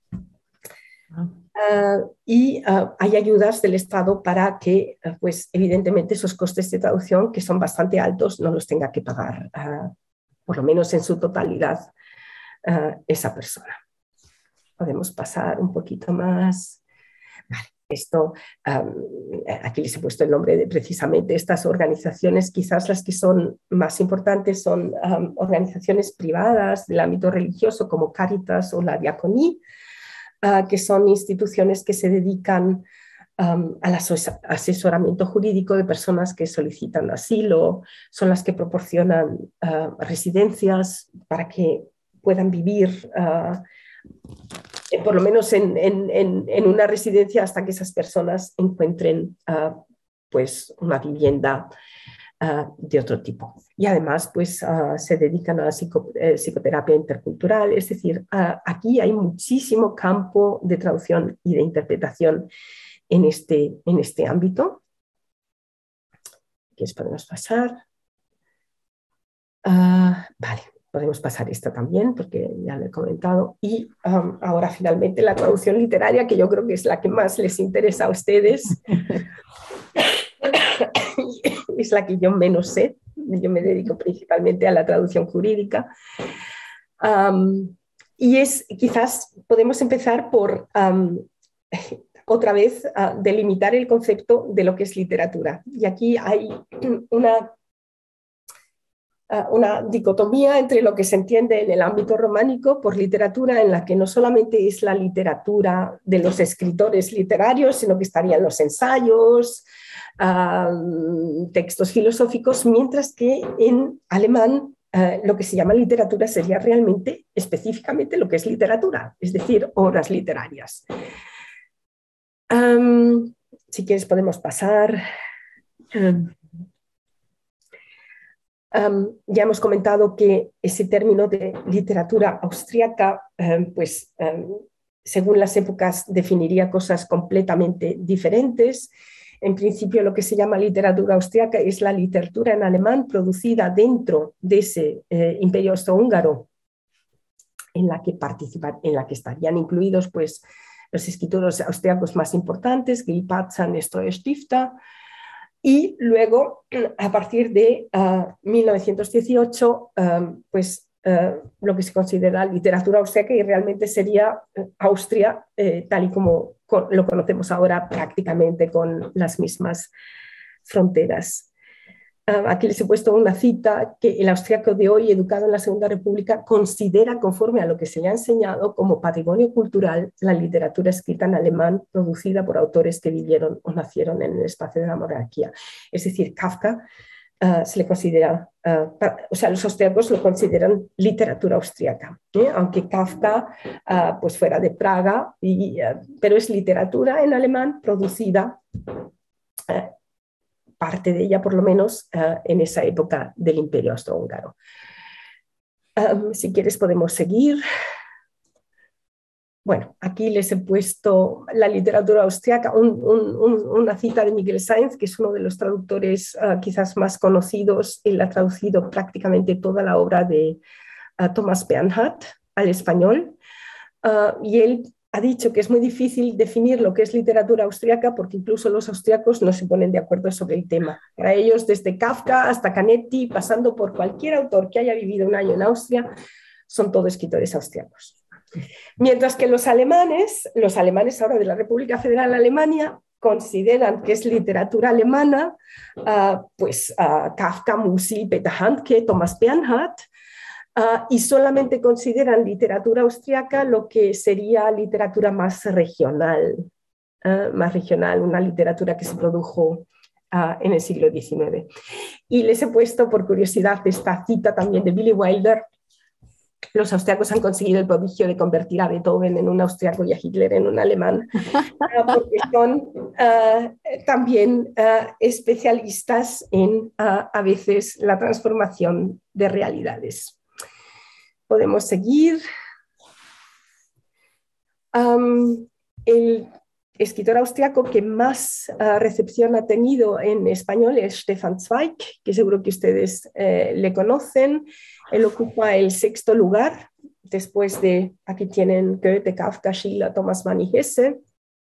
Hay ayudas del Estado para que, pues, evidentemente, esos costes de traducción, que son bastante altos, no los tenga que pagar, por lo menos en su totalidad, esa persona. Podemos pasar un poquito más. Vale, esto, aquí les he puesto el nombre de precisamente estas organizaciones. Quizás las que son más importantes son organizaciones privadas del ámbito religioso, como Cáritas o la Diaconía, que son instituciones que se dedican al asesoramiento jurídico de personas que solicitan asilo, son las que proporcionan residencias para que puedan vivir por lo menos en una residencia hasta que esas personas encuentren pues una vivienda de otro tipo. Y además pues, se dedican a la psicoterapia intercultural. Es decir, aquí hay muchísimo campo de traducción y de interpretación en este ámbito. ¿Qué podemos pasar? Vale, podemos pasar esta también porque ya lo he comentado. Y ahora finalmente la traducción literaria, que yo creo que es la que más les interesa a ustedes. Es la que yo menos sé. Yo me dedico principalmente a la traducción jurídica. Y quizás podemos empezar por otra vez delimitar el concepto de lo que es literatura. Y aquí hay una dicotomía entre lo que se entiende en el ámbito románico por literatura, en la que no solamente es la literatura de los escritores literarios, sino que estarían los ensayos, textos filosóficos, mientras que en alemán lo que se llama literatura sería realmente, específicamente, lo que es literatura, es decir, obras literarias. Si quieres podemos pasar. Ya hemos comentado que ese término de literatura austríaca, según las épocas, definiría cosas completamente diferentes. En principio, lo que se llama literatura austríaca es la literatura en alemán producida dentro de ese imperio austrohúngaro, en la que estarían incluidos pues, los escritores austríacos más importantes, Grippatzan, Nestor Stifter. Y luego, a partir de 1918, lo que se considera literatura austríaca, y realmente sería Austria, tal y como lo conocemos ahora, prácticamente con las mismas fronteras. Aquí les he puesto una cita que el austríaco de hoy, educado en la Segunda República, considera, conforme a lo que se le ha enseñado, como patrimonio cultural la literatura escrita en alemán producida por autores que vivieron o nacieron en el espacio de la monarquía. Es decir, Kafka se le considera, los austríacos lo consideran literatura austríaca, aunque Kafka pues fuera de Praga, pero es literatura en alemán producida parte de ella por lo menos en esa época del Imperio Austrohúngaro. Si quieres podemos seguir. Bueno, aquí les he puesto la literatura austríaca, una cita de Miguel Sáenz, que es uno de los traductores quizás más conocidos. Él ha traducido prácticamente toda la obra de Thomas Bernhard al español, y él ha dicho que es muy difícil definir lo que es literatura austríaca porque incluso los austríacos no se ponen de acuerdo sobre el tema. Para ellos, desde Kafka hasta Canetti, pasando por cualquier autor que haya vivido un año en Austria, son todos escritores austríacos. Mientras que los alemanes ahora de la República Federal de Alemania, consideran que es literatura alemana, Kafka, Musil, Peter Handke, Thomas Bernhard, y solamente consideran literatura austríaca lo que sería literatura más regional, una literatura que se produjo en el siglo XIX. Y les he puesto, por curiosidad, esta cita también de Billy Wilder, los austriacos han conseguido el prodigio de convertir a Beethoven en un austriaco y a Hitler en un alemán, porque son también especialistas en a veces la transformación de realidades. Podemos seguir. El escritor austriaco que más recepción ha tenido en español es Stefan Zweig, que seguro que ustedes le conocen. Él ocupa el 6º lugar, después de, aquí tienen Goethe, Kafka, Schiller, Thomas Mann y Hesse.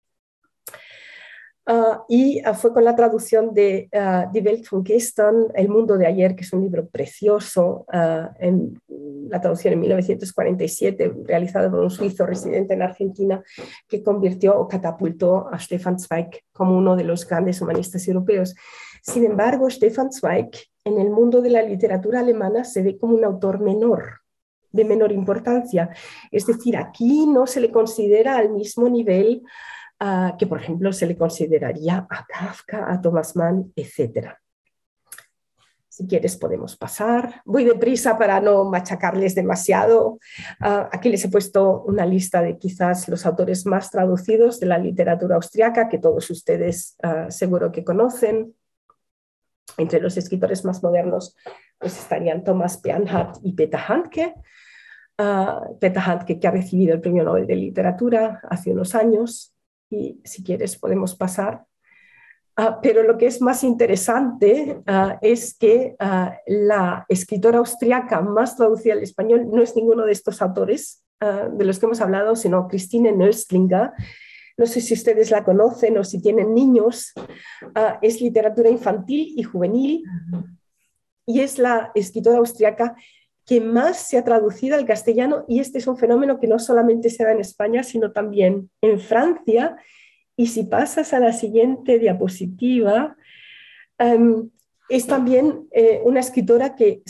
Y fue con la traducción de Die Welt von gestern, El mundo de ayer, que es un libro precioso, en la traducción en 1947, realizado por un suizo residente en Argentina, que convirtió o catapultó a Stefan Zweig como uno de los grandes humanistas europeos. Sin embargo, Stefan Zweig en el mundo de la literatura alemana se ve como un autor menor, de menor importancia. Es decir, aquí no se le considera al mismo nivel que, por ejemplo, se le consideraría a Kafka, a Thomas Mann, etc. Si quieres podemos pasar. Voy deprisa para no machacarles demasiado. Aquí les he puesto una lista de quizás los autores más traducidos de la literatura austriaca, que todos ustedes seguro que conocen. Entre los escritores más modernos pues estarían Thomas Bernhard y Peter Handke. Peter Handke, que ha recibido el Premio Nobel de Literatura hace unos años. Y si quieres podemos pasar. Pero lo que es más interesante es que la escritora austriaca más traducida al español no es ninguno de estos autores de los que hemos hablado, sino Christine Nöstlinger. No sé si ustedes la conocen o si tienen niños. Es literatura infantil y juvenil y es la escritora austriaca que más se ha traducido al castellano, y este es un fenómeno que no solamente se da en España, sino también en Francia. Y si pasas a la siguiente diapositiva, es también una escritora que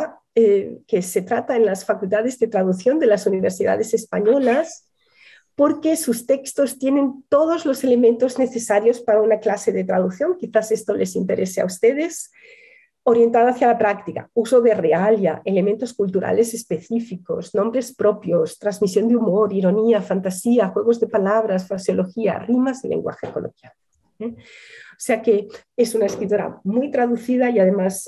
se trata en las facultades de traducción de las universidades españolas, porque sus textos tienen todos los elementos necesarios para una clase de traducción. Quizás esto les interese a ustedes. Orientada hacia la práctica, uso de realia, elementos culturales específicos, nombres propios, transmisión de humor, ironía, fantasía, juegos de palabras, fraseología, rimas y lenguaje coloquial. O sea que es una escritora muy traducida y además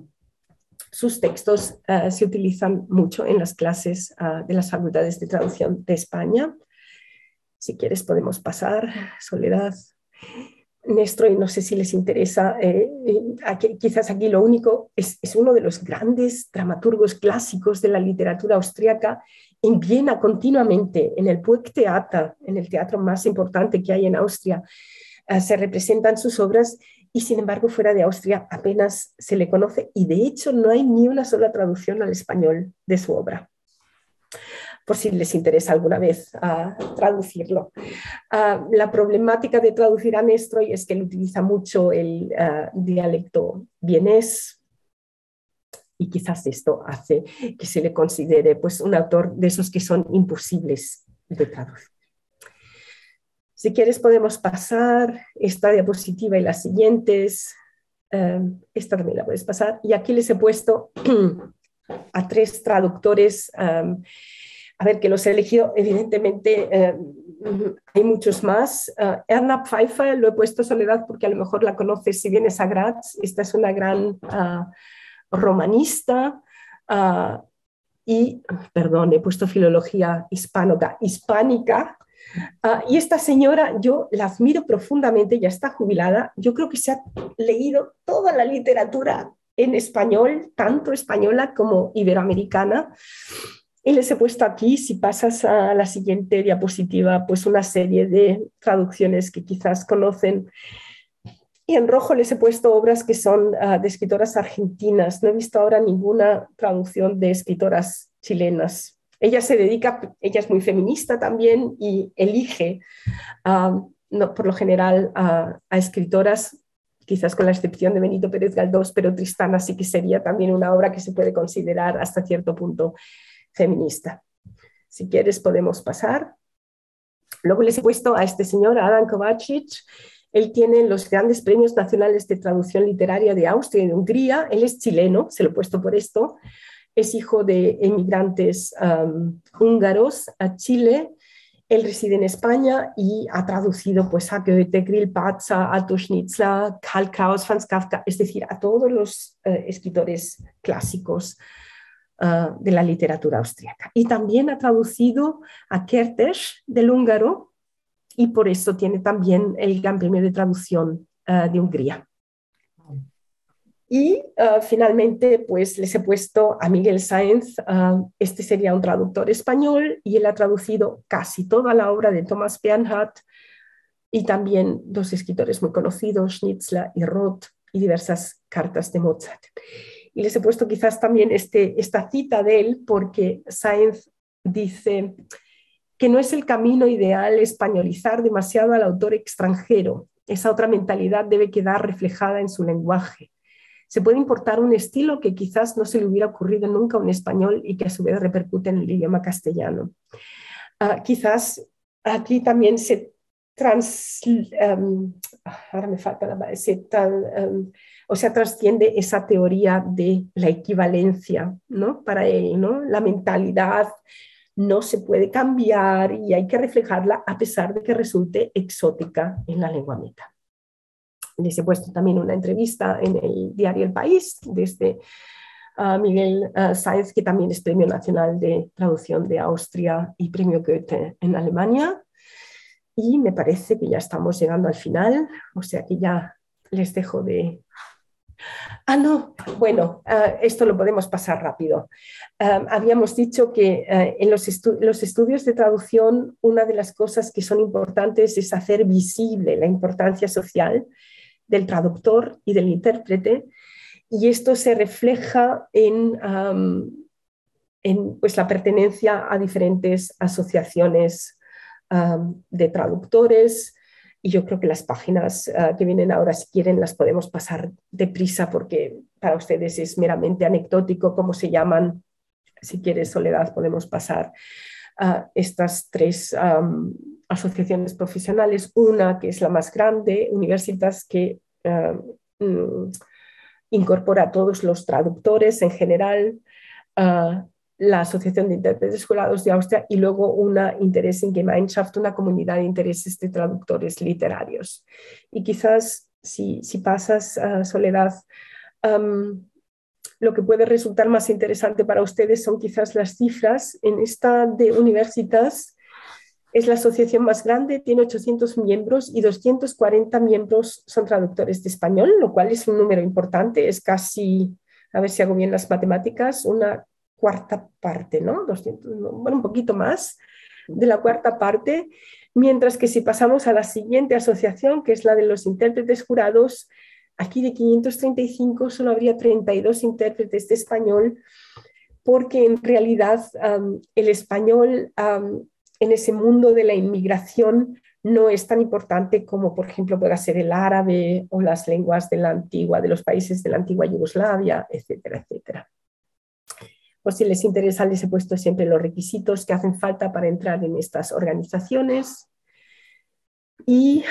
sus textos se utilizan mucho en las clases de las facultades de traducción de España. Si quieres podemos pasar, Soledad. Nestroy, no sé si les interesa, quizás aquí lo único, es uno de los grandes dramaturgos clásicos de la literatura austriaca. En Viena continuamente, en el Burgtheater, en el teatro más importante que hay en Austria, se representan sus obras y sin embargo fuera de Austria apenas se le conoce y de hecho no hay ni una sola traducción al español de su obra, por si les interesa alguna vez traducirlo. La problemática de traducir a Nestroy es que él utiliza mucho el dialecto vienés y quizás esto hace que se le considere pues, un autor de esos que son imposibles de traducir. Si quieres podemos pasar esta diapositiva y las siguientes. Esta también la puedes pasar. Y aquí les he puesto a 3 traductores. A ver, que los he elegido, evidentemente hay muchos más. Erna Pfeiffer, lo he puesto Soledad porque a lo mejor la conoces si vienes a Graz. Esta es una gran romanista. Perdón, he puesto filología hispánica. Y esta señora, yo la admiro profundamente, ya está jubilada. Yo creo que se ha leído toda la literatura en español, tanto española como iberoamericana. Y les he puesto aquí, si pasas a la siguiente diapositiva, pues una serie de traducciones que quizás conocen. Y en rojo les he puesto obras que son de escritoras argentinas. No he visto ahora ninguna traducción de escritoras chilenas. Ella es muy feminista también y elige, por lo general, a escritoras, quizás con la excepción de Benito Pérez Galdós, pero Tristana sí que sería también una obra que se puede considerar hasta cierto punto feminista. Si quieres podemos pasar. Luego les he puesto a este señor, Adam Kovačić. Él tiene los grandes premios nacionales de traducción literaria de Austria y de Hungría. Él es chileno, se lo he puesto por esto. es hijo de emigrantes húngaros a Chile. Él reside en España y ha traducido pues, a Goethe, Grillparz, a Arthur Schnitzler, Karl Kraus, Franz Kafka, es decir, a todos los escritores clásicos de la literatura austríaca. Y también ha traducido a Kertész del húngaro y por eso tiene también el Gran Premio de Traducción de Hungría. Y finalmente, pues les he puesto a Miguel Sáenz. Este sería un traductor español y él ha traducido casi toda la obra de Thomas Bernhard y también dos escritores muy conocidos, Schnitzler y Roth, y diversas cartas de Mozart. Y les he puesto quizás también esta cita de él porque Sáenz dice que no es el camino ideal españolizar demasiado al autor extranjero. Esa otra mentalidad debe quedar reflejada en su lenguaje. Se puede importar un estilo que quizás no se le hubiera ocurrido nunca a un español y que a su vez repercute en el idioma castellano. Quizás aquí también trasciende esa teoría de la equivalencia, ¿no? Para él, ¿no? La mentalidad no se puede cambiar y hay que reflejarla a pesar de que resulte exótica en la lengua meta. Les he puesto también una entrevista en el diario El País desde Miguel Sáenz, que también es Premio Nacional de Traducción de Austria y Premio Goethe en Alemania. Y me parece que ya estamos llegando al final, o sea que ya les dejo de... esto lo podemos pasar rápido. Habíamos dicho que en los estudios de traducción una de las cosas que son importantes es hacer visible la importancia social del traductor y del intérprete, y esto se refleja en pues, la pertenencia a diferentes asociaciones de traductores, y yo creo que las páginas que vienen ahora, si quieren, las podemos pasar deprisa porque para ustedes es meramente anecdótico cómo se llaman. Si quieres, Soledad, podemos pasar estas tres asociaciones profesionales. Una que es la más grande, Universitas, que incorpora a todos los traductores en general, la Asociación de Intérpretes Jurados de Austria y luego una Interessengemeinschaft, una comunidad de intereses de traductores literarios. Y quizás, si pasas, Soledad, lo que puede resultar más interesante para ustedes son quizás las cifras. En esta de Universitas es la asociación más grande, tiene 800 miembros y 240 miembros son traductores de español, lo cual es un número importante, es casi, a ver si hago bien las matemáticas, una cuarta parte, ¿no? 200, bueno, un poquito más de la cuarta parte, mientras que si pasamos a la siguiente asociación, que es la de los intérpretes jurados, aquí de 535 solo habría 32 intérpretes de español, porque en realidad el español en ese mundo de la inmigración no es tan importante como, por ejemplo, pueda ser el árabe o las lenguas de los países de la antigua Yugoslavia, etcétera, etcétera. Por si les interesa, les he puesto siempre los requisitos que hacen falta para entrar en estas organizaciones. Y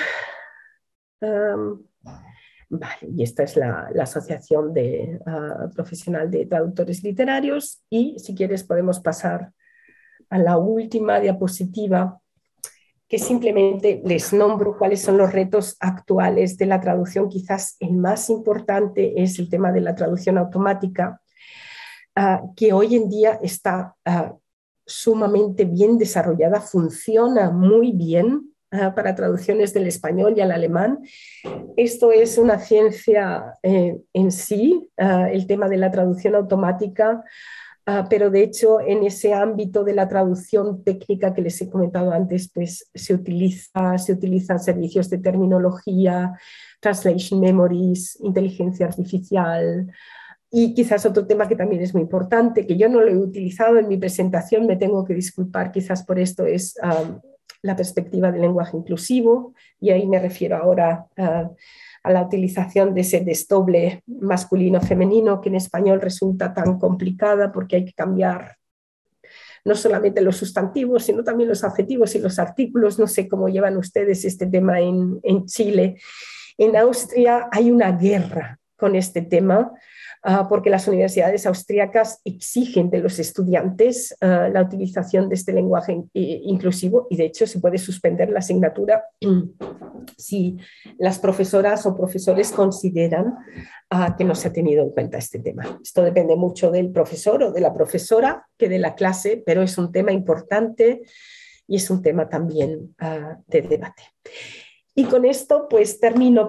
esta es la Asociación Profesional de Traductores Literarios. Y si quieres podemos pasar a la última diapositiva, que simplemente les nombro cuáles son los retos actuales de la traducción. Quizás el más importante es el tema de la traducción automática, que hoy en día está sumamente bien desarrollada, funciona muy bien para traducciones del español y al alemán. Esto es una ciencia en sí, el tema de la traducción automática, pero de hecho en ese ámbito de la traducción técnica que les he comentado antes, pues se utilizan servicios de terminología, translation memories, inteligencia artificial. Y quizás otro tema que también es muy importante, que yo no lo he utilizado en mi presentación, me tengo que disculpar quizás por esto, es la perspectiva del lenguaje inclusivo, y ahí me refiero ahora a la utilización de ese desdoble masculino-femenino, que en español resulta tan complicada porque hay que cambiar no solamente los sustantivos, sino también los adjetivos y los artículos. No sé cómo llevan ustedes este tema en Chile. En Austria hay una guerra con este tema, porque las universidades austríacas exigen de los estudiantes la utilización de este lenguaje inclusivo, y de hecho se puede suspender la asignatura si las profesoras o profesores consideran que no se ha tenido en cuenta este tema. Esto depende mucho del profesor o de la profesora que de la clase, pero es un tema importante y es un tema también de debate. Y con esto pues termino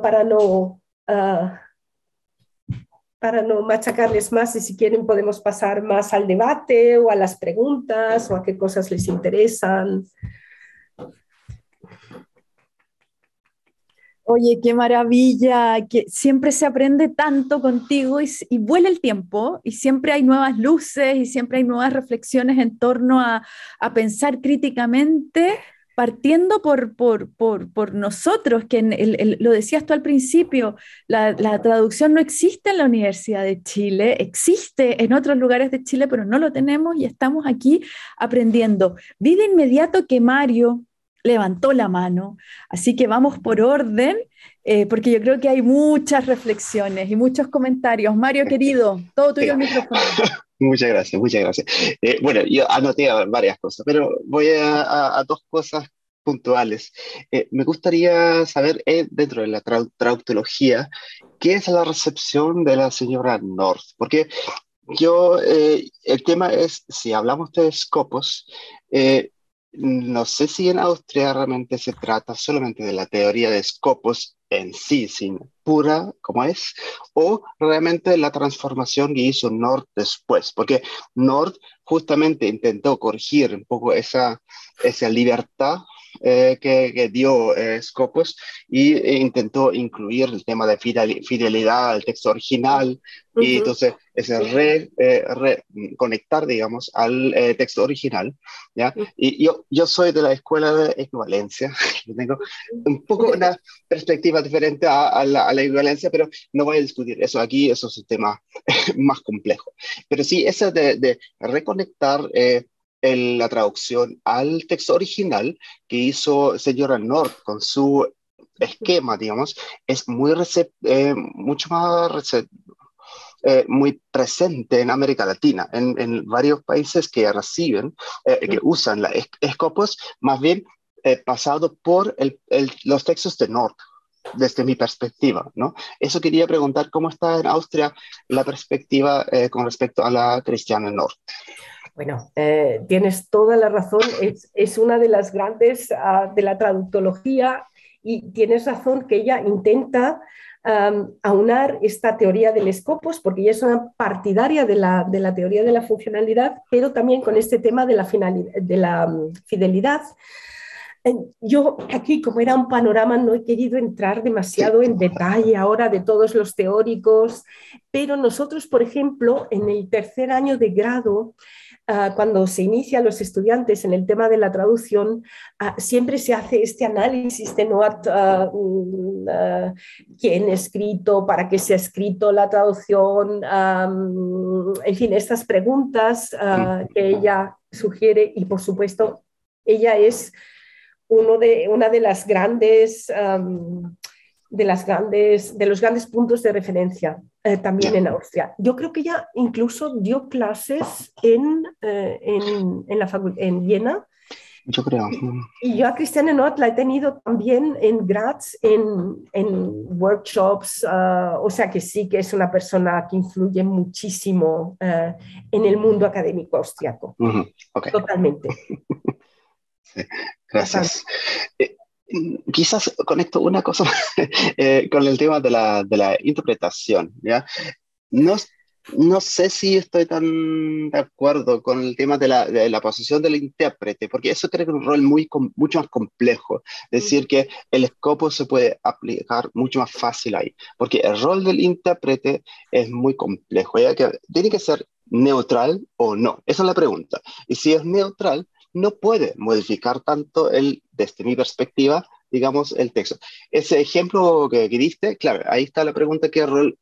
para no machacarles más, y si quieren podemos pasar más al debate o a las preguntas o a qué cosas les interesan. Oye, qué maravilla, que siempre se aprende tanto contigo y vuela el tiempo y siempre hay nuevas luces y siempre hay nuevas reflexiones en torno a pensar críticamente, partiendo por nosotros, que lo decías tú al principio, la traducción no existe en la Universidad de Chile, existe en otros lugares de Chile, pero no lo tenemos y estamos aquí aprendiendo. Vi de inmediato que Mario levantó la mano, así que vamos por orden, porque yo creo que hay muchas reflexiones y muchos comentarios. Mario, querido, todo tuyo el micrófono. Muchas gracias, muchas gracias. Bueno, yo anoté varias cosas, pero voy a dos cosas puntuales. Me gustaría saber, dentro de la traductología, ¿qué es la recepción de la señora North? Porque el tema es, si hablamos de Scopus, no sé si en Austria realmente se trata solamente de la teoría de Scopus en sí, sin pura como es, o realmente la transformación que hizo North después, porque North justamente intentó corregir un poco esa libertad que dio Scopus, e intentó incluir el tema de fidelidad al texto original, y entonces ese conectar, digamos, al texto original, ¿ya? Y yo soy de la escuela de equivalencia, yo tengo un poco una perspectiva diferente a la equivalencia, pero no voy a discutir eso aquí, eso es un tema más complejo. Pero sí, eso de reconectar la traducción al texto original que hizo señora North con su esquema, digamos, es mucho más muy presente en América Latina, en varios países que reciben, que usan la Scopus, más bien pasado por los textos de North, desde mi perspectiva, ¿no? Eso quería preguntar, ¿cómo está en Austria la perspectiva con respecto a la cristiana North? Bueno, tienes toda la razón, es una de las grandes de la traductología, y tienes razón que ella intenta aunar esta teoría del Scopus, porque ella es una partidaria de la teoría de la funcionalidad, pero también con este tema de la fidelidad. Yo aquí, como era un panorama, no he querido entrar demasiado en detalle ahora de todos los teóricos, pero nosotros, por ejemplo, en el tercer año de grado, cuando se inician los estudiantes en el tema de la traducción, siempre se hace este análisis de quién ha escrito, para qué se ha escrito la traducción, en fin, estas preguntas que ella sugiere, y por supuesto ella es una de las grandes de los grandes puntos de referencia también en Austria. Yo creo que ella incluso dio clases en Viena. Yo creo. Y yo a Christiane North la he tenido también en Graz, en workshops, o sea que sí que es una persona que influye muchísimo en el mundo académico austriaco. Okay. Totalmente. Sí, gracias. Quizás conecto una cosa con el tema de la interpretación, ¿ya? No sé si estoy tan de acuerdo con el tema de la posición del intérprete, porque eso creo que es un rol mucho más complejo. Es decir, que el Scopus se puede aplicar mucho más fácil ahí, porque el rol del intérprete es muy complejo, ¿ya? Que tiene que ser neutral o no. Esa es la pregunta. Y si es neutral, no puede modificar tanto desde mi perspectiva, digamos, el texto. Ese ejemplo que diste, claro, ahí está la pregunta: ¿qué rol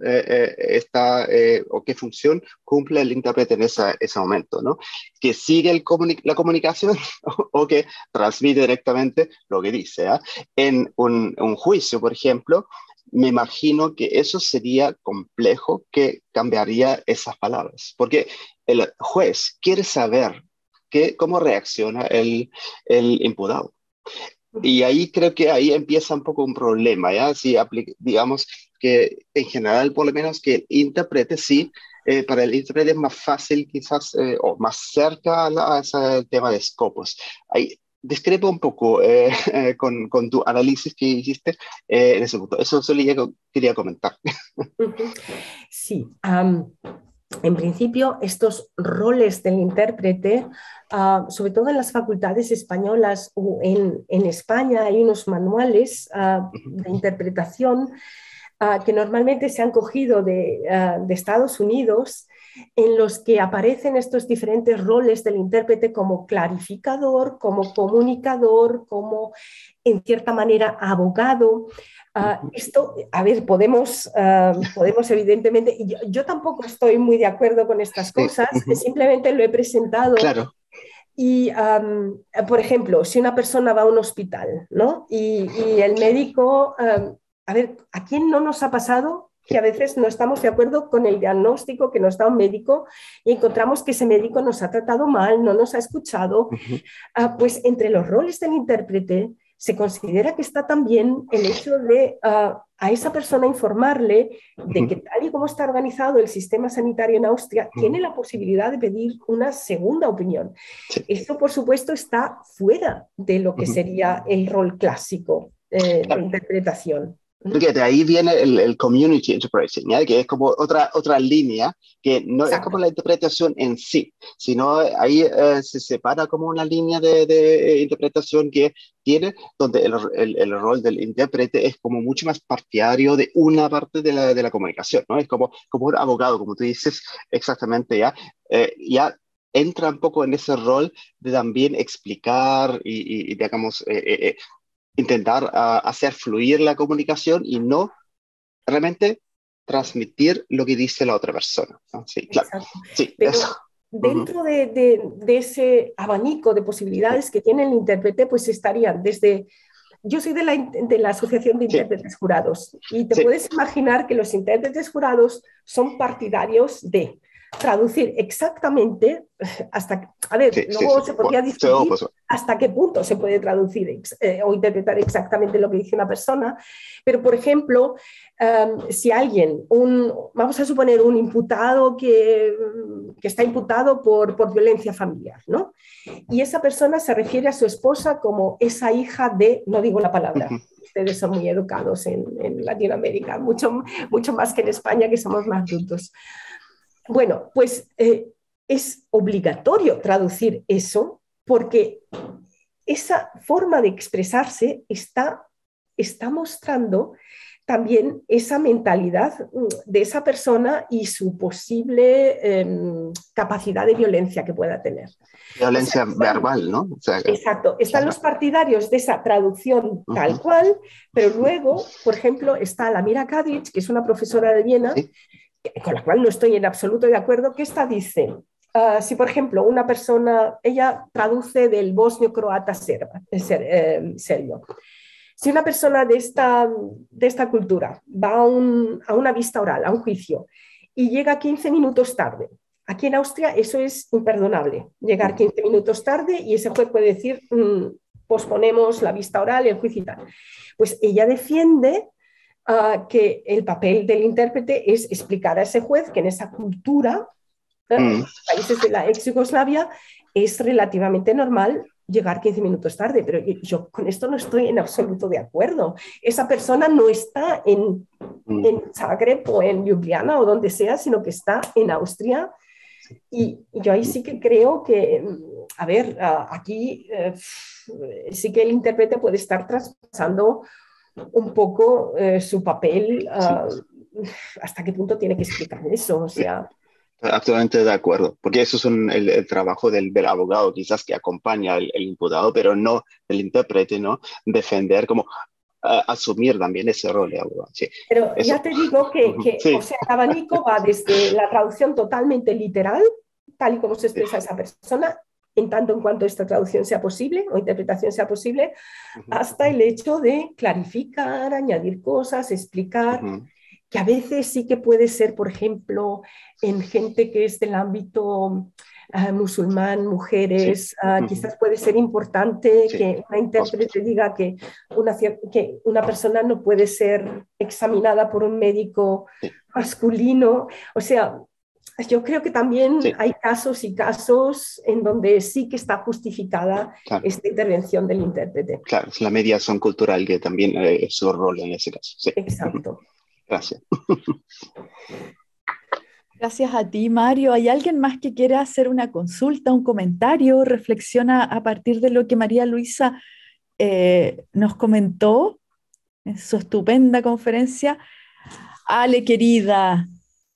o qué función cumple el intérprete en ese momento, ¿no? Que sigue la comunicación o que transmite directamente lo que dice, ¿eh? En un juicio, por ejemplo, me imagino que eso sería complejo, que cambiaría esas palabras, porque el juez quiere saber cómo reacciona el imputado. Y ahí creo que ahí empieza un poco un problema, ¿ya? Si digamos que en general, por lo menos, que el intérprete sí, para el intérprete es más fácil quizás, o más cerca a ese tema de escopos. Ahí discrepo un poco con tu análisis que hiciste en ese punto. Eso solo quería comentar. Sí, en principio estos roles del intérprete, sobre todo en las facultades españolas o en España hay unos manuales de interpretación que normalmente se han cogido de Estados Unidos, en los que aparecen estos diferentes roles del intérprete como clarificador, como comunicador, como en cierta manera abogado. Esto, a ver, podemos evidentemente, yo tampoco estoy muy de acuerdo con estas cosas, simplemente lo he presentado. Claro. Y, por ejemplo, si una persona va a un hospital, ¿no? Y el médico, a ver, ¿a quién no nos ha pasado que a veces no estamos de acuerdo con el diagnóstico que nos da un médico y encontramos que ese médico nos ha tratado mal, no nos ha escuchado? Pues entre los roles del intérprete se considera que está también el hecho de a esa persona informarle de que tal y como está organizado el sistema sanitario en Austria, tiene la posibilidad de pedir una segunda opinión. Esto, por supuesto, está fuera de lo que sería el rol clásico de interpretación. Porque de ahí viene el community interpreting, ¿ya? Que es como otra línea, que no Exacto. Es como la interpretación en sí, sino ahí se separa como una línea de interpretación que tiene, donde el rol del intérprete es como mucho más partidario de una parte de la comunicación, ¿no? Es como un abogado, como tú dices exactamente, ya entra un poco en ese rol de también explicar y digamos, intentar hacer fluir la comunicación y no realmente transmitir lo que dice la otra persona, ¿no? Sí, claro. Sí, pero eso. Dentro de ese abanico de posibilidades que tiene el intérprete, pues estarían desde... Yo soy de la Asociación de Intérpretes Jurados y te puedes imaginar que los intérpretes jurados son partidarios de traducir exactamente hasta, a ver, luego se podría discutir hasta qué punto se puede traducir o interpretar exactamente lo que dice una persona, pero por ejemplo, si alguien, vamos a suponer un imputado que está imputado por violencia familiar, ¿no? Y esa persona se refiere a su esposa como esa hija de, no digo la palabra, ustedes son muy educados en Latinoamérica, mucho más que en España, que somos más brutos. Bueno, pues es obligatorio traducir eso porque esa forma de expresarse está mostrando también esa mentalidad de esa persona y su posible capacidad de violencia que pueda tener. Violencia verbal, ¿no? O sea, exacto. Están los partidarios de esa traducción tal cual, pero luego, por ejemplo, está Lamira Kadic, que es una profesora de Viena, con la cual no estoy en absoluto de acuerdo, que esta dice, si por ejemplo una persona, ella traduce del bosnio-croata serbio, si una persona de esta cultura va a una vista oral, a un juicio, y llega 15 minutos tarde, aquí en Austria eso es imperdonable, llegar 15 minutos tarde y ese juez puede decir, posponemos la vista oral, el juicio y tal. Pues ella defiende que el papel del intérprete es explicar a ese juez que en esa cultura, en los países de la ex Yugoslavia, es relativamente normal llegar 15 minutos tarde, pero yo con esto no estoy en absoluto de acuerdo. Esa persona no está en Zagreb o en Ljubljana o donde sea, sino que está en Austria. Y yo ahí sí que creo que, a ver, aquí sí que el intérprete puede estar traspasando un poco su papel, hasta qué punto tiene que explicar eso, o sea... Absolutamente de acuerdo, porque eso es el trabajo del abogado, quizás que acompaña al imputado, pero no el intérprete, ¿no? Defender, como asumir también ese rol de abogado. Sí, pero eso. Ya te digo que o sea, el abanico va desde la traducción totalmente literal, tal y como se expresa esa persona, en tanto en cuanto esta traducción sea posible o interpretación sea posible, hasta el hecho de clarificar, añadir cosas, explicar, que a veces sí que puede ser, por ejemplo, en gente que es del ámbito musulmán, mujeres, quizás puede ser importante que una intérprete diga que una persona no puede ser examinada por un médico masculino. O sea, yo creo que también hay casos y casos en donde sí que está justificada esta intervención del intérprete. Claro, es la mediación cultural que también es su rol en ese caso. Sí. Exacto. Gracias. Gracias a ti, Mario. ¿Hay alguien más que quiera hacer una consulta, un comentario, reflexiona a partir de lo que María Luisa nos comentó en su estupenda conferencia? Ale, querida.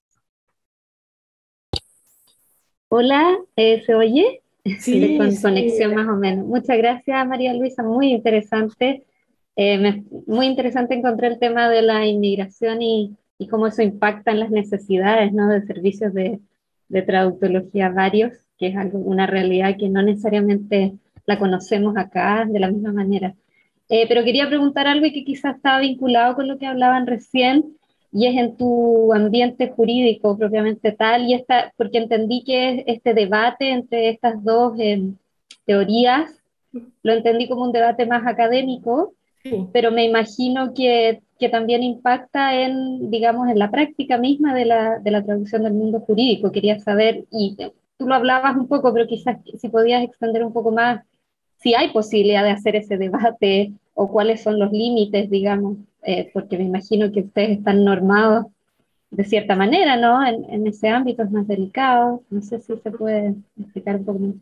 Hola, ¿se oye? Sí, Con sí. conexión más o menos. Muchas gracias, María Luisa, muy interesante. Muy interesante encontrar el tema de la inmigración y cómo eso impacta en las necesidades, ¿no?, de servicios de traductología varios, que es una realidad que no necesariamente la conocemos acá de la misma manera. Pero quería preguntar algo y que quizás estaba vinculado con lo que hablaban recién, y es en tu ambiente jurídico propiamente tal, porque entendí que este debate entre estas dos teorías, lo entendí como un debate más académico, pero me imagino que también impacta en, digamos, en la práctica misma de la traducción del mundo jurídico. Quería saber, y tú lo hablabas un poco, pero quizás si podías extender un poco más, si hay posibilidad de hacer ese debate o cuáles son los límites, digamos, porque me imagino que ustedes están normados de cierta manera, ¿no? En ese ámbito es más delicado. No sé si se puede explicar un poco más.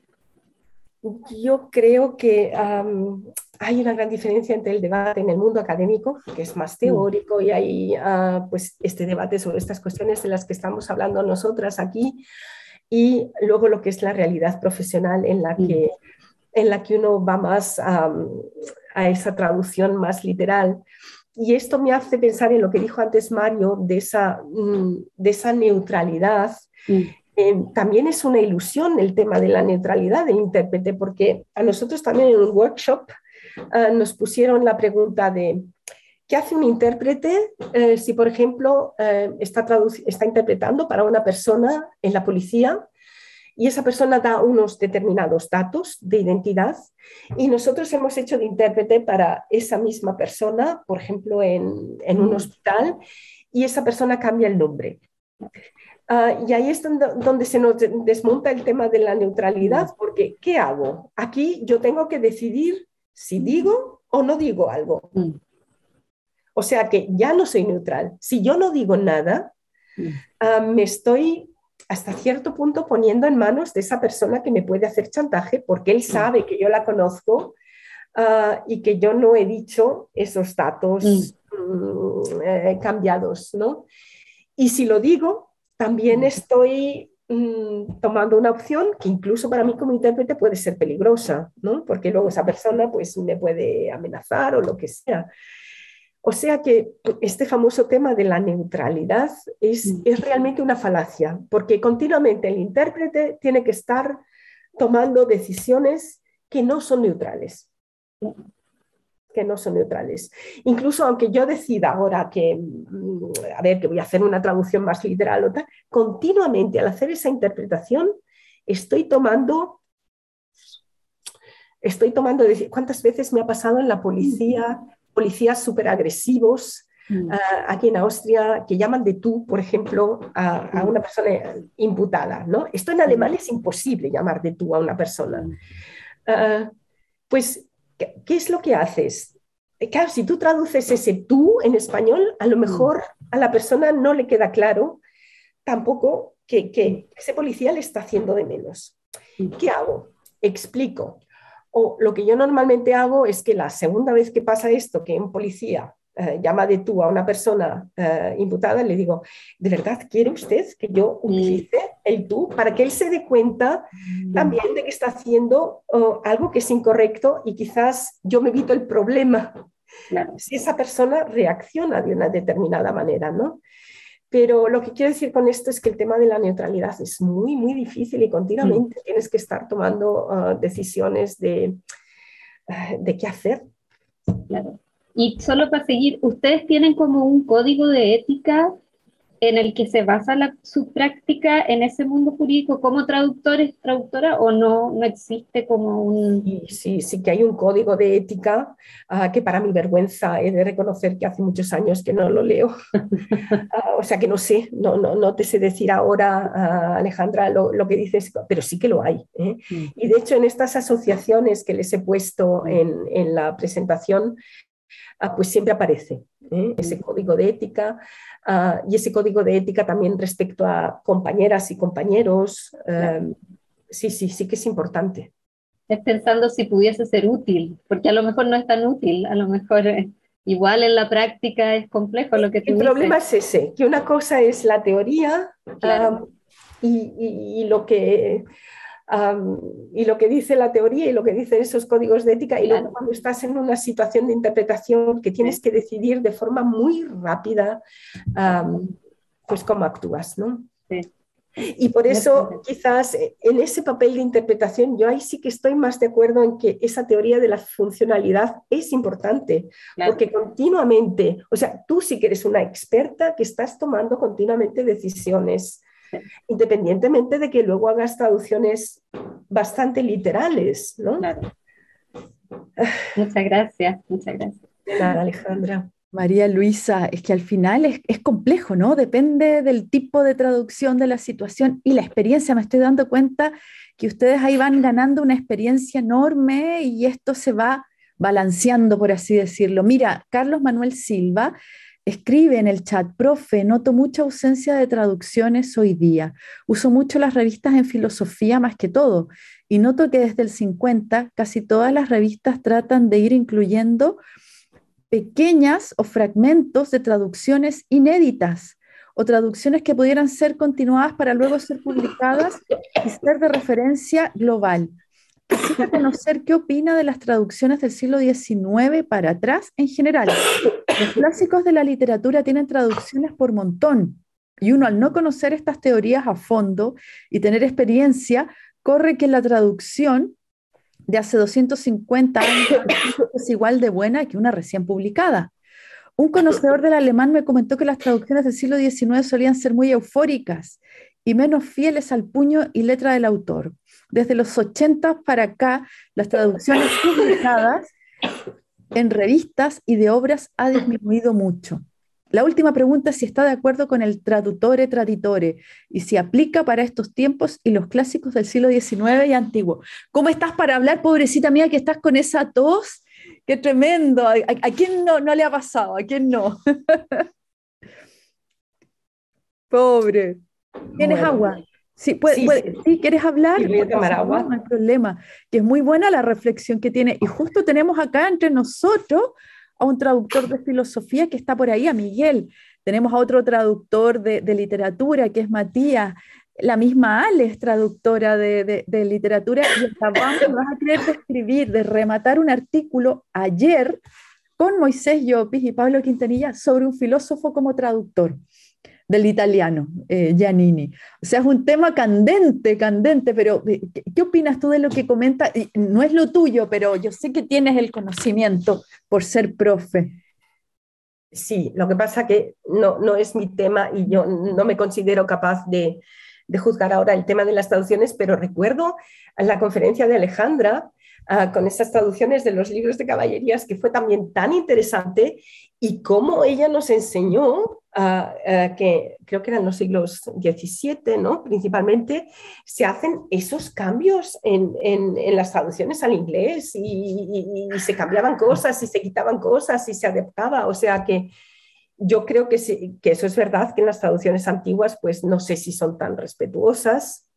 Yo creo que hay una gran diferencia entre el debate en el mundo académico, que es más teórico, y hay pues este debate sobre estas cuestiones de las que estamos hablando nosotras aquí, y luego lo que es la realidad profesional en la que uno va más a esa traducción más literal. Y esto me hace pensar en lo que dijo antes Mario, de esa neutralidad. También es una ilusión el tema de la neutralidad del intérprete, porque a nosotros también en un workshop nos pusieron la pregunta de ¿qué hace un intérprete si, por ejemplo, está interpretando para una persona en la policía y esa persona da unos determinados datos de identidad y nosotros hemos hecho de intérprete para esa misma persona, por ejemplo, en un hospital, y esa persona cambia el nombre? Y ahí es donde se nos desmonta el tema de la neutralidad, porque ¿qué hago? Aquí yo tengo que decidir si digo o no digo algo. O sea que ya no soy neutral. Si yo no digo nada, me estoy hasta cierto punto poniendo en manos de esa persona que me puede hacer chantaje, porque él sabe que yo la conozco y que yo no he dicho esos datos cambiados, ¿no? Y si lo digo, también estoy tomando una opción que incluso para mí como intérprete puede ser peligrosa, ¿no? Porque luego esa persona pues me puede amenazar o lo que sea. O sea que este famoso tema de la neutralidad es realmente una falacia, porque continuamente el intérprete tiene que estar tomando decisiones que no son neutrales. Que no son neutrales. Incluso aunque yo decida ahora que voy a hacer una traducción más literal o tal, continuamente al hacer esa interpretación estoy tomando ¿cuántas veces me ha pasado en la policía? Policías súper agresivos aquí en Austria que llaman de tú, por ejemplo, a una persona imputada, ¿no? Esto en alemán es imposible, llamar de tú a una persona. Pues, ¿qué es lo que haces? Claro, si tú traduces ese tú en español, a lo mejor a la persona no le queda claro tampoco que ese policía le está haciendo de menos. ¿Qué hago? Explico. O lo que yo normalmente hago es que la segunda vez que pasa esto, que un policía llama de tú a una persona imputada, le digo, ¿de verdad quiere usted que yo utilice el tú? Para que él se dé cuenta también de que está haciendo algo que es incorrecto y quizás yo me evito el problema si esa persona reacciona de una determinada manera, ¿no? Pero lo que quiero decir con esto es que el tema de la neutralidad es muy, muy difícil y continuamente tienes que estar tomando decisiones de qué hacer. Claro. Y solo para seguir, ¿ustedes tienen como un código de ética en el que se basa su práctica en ese mundo jurídico como traductores, traductora, o no existe como un... Sí que hay un código de ética que para mi vergüenza he de reconocer que hace muchos años que no lo leo. O sea que no sé, no te sé decir ahora, Alejandra, lo que dices, pero sí que lo hay. Y de hecho en estas asociaciones que les he puesto en la presentación, pues siempre aparece ese código de ética y ese código de ética también respecto a compañeras y compañeros. Sí que es importante. Es pensando si pudiese ser útil, porque a lo mejor no es tan útil, a lo mejor igual en la práctica es complejo lo que tú dices. El problema es ese, que una cosa es la teoría, claro, y lo que... y lo que dice la teoría y lo que dicen esos códigos de ética, y luego cuando estás en una situación de interpretación que tienes que decidir de forma muy rápida, pues cómo actúas, ¿no? Sí. Y por eso quizás en ese papel de interpretación yo ahí sí que estoy más de acuerdo en que esa teoría de la funcionalidad es importante, porque continuamente, o sea, tú sí que eres una experta que estás tomando continuamente decisiones, independientemente de que luego hagas traducciones bastante literales, ¿no? Claro. Muchas gracias, muchas gracias. De nada, Alejandra. María Luisa, es que al final es complejo, ¿no? Depende del tipo de traducción, de la situación y la experiencia. Me estoy dando cuenta que ustedes ahí van ganando una experiencia enorme y esto se va balanceando, por así decirlo. Mira, Carlos Manuel Silva escribe en el chat: profe, noto mucha ausencia de traducciones hoy día. Uso mucho las revistas en filosofía más que todo y noto que desde el 50 casi todas las revistas tratan de ir incluyendo pequeñas o fragmentos de traducciones inéditas o traducciones que pudieran ser continuadas para luego ser publicadas y ser de referencia global. Quisiera conocer qué opina de las traducciones del siglo XIX para atrás en general. Los clásicos de la literatura tienen traducciones por montón y uno, al no conocer estas teorías a fondo y tener experiencia, corre que la traducción de hace 250 años es igual de buena que una recién publicada. Un conocedor del alemán me comentó que las traducciones del siglo XIX solían ser muy eufóricas y menos fieles al puño y letra del autor. Desde los 80 para acá, las traducciones publicadas en revistas y de obras ha disminuido mucho. La última pregunta es si está de acuerdo con el traduttore traditore y si aplica para estos tiempos y los clásicos del siglo XIX y antiguo. ¿Cómo estás para hablar, pobrecita mía, que estás con esa tos? ¡Qué tremendo! ¿A quién no le ha pasado? ¿A quién no? Pobre. ¿Tienes agua? Sí, sí, ¿quieres hablar? Sí, voy a tomar agua. No hay problema. Que es muy buena la reflexión que tiene. Y justo tenemos acá entre nosotros a un traductor de filosofía que está por ahí, a Miguel. Tenemos a otro traductor de literatura, que es Matías. La misma Ale es traductora de literatura. Y acabamos, me vas a querer describir, de rematar un artículo ayer con Moisés Llopis y Pablo Quintanilla sobre un filósofo como traductor del italiano, Giannini. O sea, es un tema candente, pero ¿qué opinas tú de lo que comenta? No es lo tuyo, pero yo sé que tienes el conocimiento por ser profe. Sí, lo que pasa que no es mi tema y yo no me considero capaz de juzgar ahora el tema de las traducciones, pero recuerdo la conferencia de Alejandra con esas traducciones de los libros de caballerías, que fue también tan interesante, y cómo ella nos enseñó que creo que eran los siglos XVII, ¿no? Principalmente, se hacen esos cambios en las traducciones al inglés y se cambiaban cosas y se quitaban cosas y se adaptaba, o sea que yo creo que, sí, que eso es verdad, que en las traducciones antiguas pues no sé si son tan respetuosas.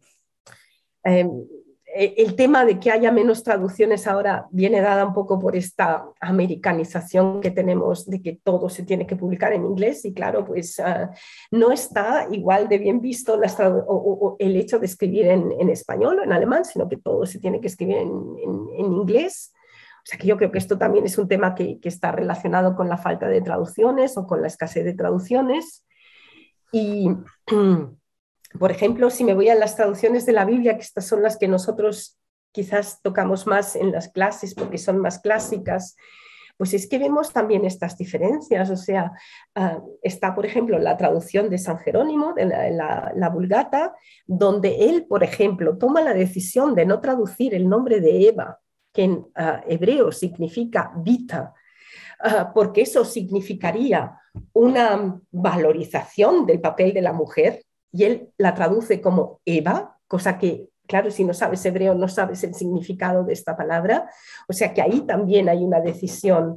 El tema de que haya menos traducciones ahora viene dada un poco por esta americanización que tenemos de que todo se tiene que publicar en inglés y claro, pues no está igual de bien visto el hecho de escribir en español o en alemán, sino que todo se tiene que escribir en inglés. O sea que yo creo que esto también es un tema que está relacionado con la falta de traducciones o con la escasez de traducciones. Y, por ejemplo, si me voy a las traducciones de la Biblia, que estas son las que nosotros quizás tocamos más en las clases porque son más clásicas, pues es que vemos también estas diferencias. O sea, está, por ejemplo, la traducción de San Jerónimo, de la Vulgata, donde él, por ejemplo, toma la decisión de no traducir el nombre de Eva, que en hebreo significa vita, porque eso significaría una valorización del papel de la mujer, y él la traduce como Eva, cosa que, claro, si no sabes hebreo no sabes el significado de esta palabra. O sea que ahí también hay una decisión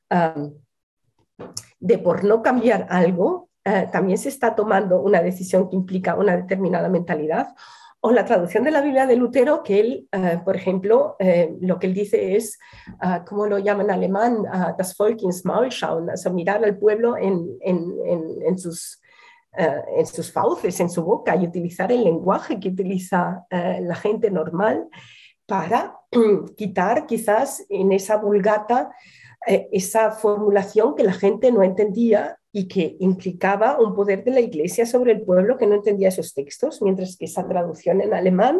de por no cambiar algo, también se está tomando una decisión que implica una determinada mentalidad. O la traducción de la Biblia de Lutero, que él, por ejemplo, lo que él dice es, ¿cómo lo llama en alemán? Das Volk ins Maul schauen, o sea, mirar al pueblo en sus fauces, en su boca, y utilizar el lenguaje que utiliza la gente normal para quitar quizás en esa vulgata esa formulación que la gente no entendía y que implicaba un poder de la Iglesia sobre el pueblo que no entendía esos textos, mientras que esa traducción en alemán,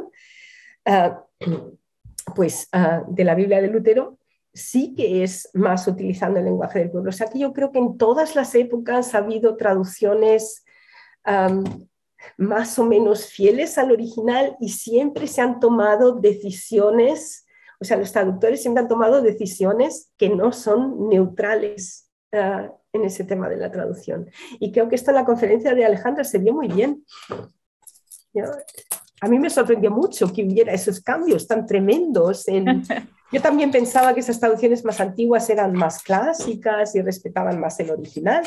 de la Biblia de Lutero, sí que es más utilizando el lenguaje del pueblo. O sea que yo creo que en todas las épocas ha habido traducciones más o menos fieles al original, y siempre se han tomado decisiones, o sea, los traductores siempre han tomado decisiones que no son neutrales en ese tema de la traducción. Y creo que esto en la conferencia de Alejandra se vio muy bien. A mí me sorprendió mucho que hubiera esos cambios tan tremendos. Yo también pensaba que esas traducciones más antiguas eran más clásicas y respetaban más el original.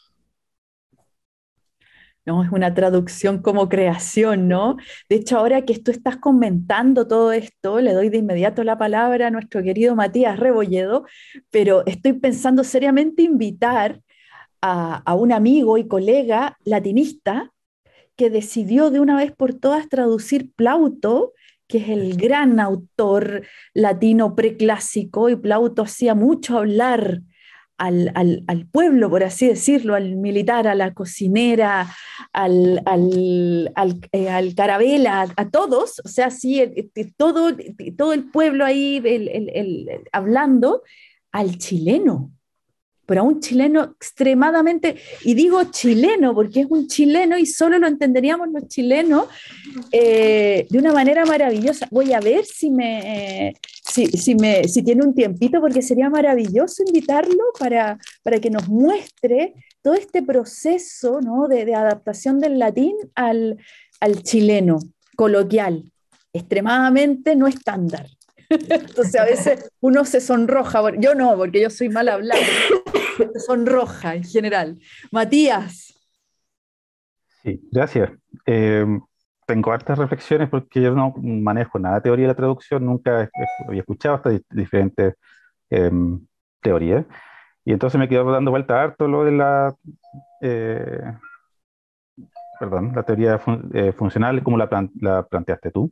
No, es una traducción como creación, ¿no? De hecho, ahora que tú estás comentando todo esto, le doy de inmediato la palabra a nuestro querido Matías Rebolledo, pero estoy pensando seriamente invitar a un amigo y colega latinista que decidió de una vez por todas traducir Plauto, que es el gran autor latino preclásico, y Plauto hacía mucho hablar al pueblo, por así decirlo, al militar, a la cocinera, al carabela, a todos, o sea, sí, todo el pueblo ahí hablando, al chileno, pero a un chileno extremadamente, y digo chileno porque es un chileno y solo lo entenderíamos los chilenos, de una manera maravillosa. Voy a ver si tiene un tiempito, porque sería maravilloso invitarlo para que nos muestre todo este proceso, ¿no?, de adaptación del latín al chileno coloquial, extremadamente no estándar. Entonces a veces uno se sonroja, yo no, porque yo soy mal hablada, se sonroja en general. Matías. Sí, gracias. Tengo hartas reflexiones porque yo no manejo nada de teoría de la traducción, nunca había escuchado estas diferentes teorías, y entonces me quedo dando vuelta harto lo de eh, la teoría funcional, como la planteaste tú.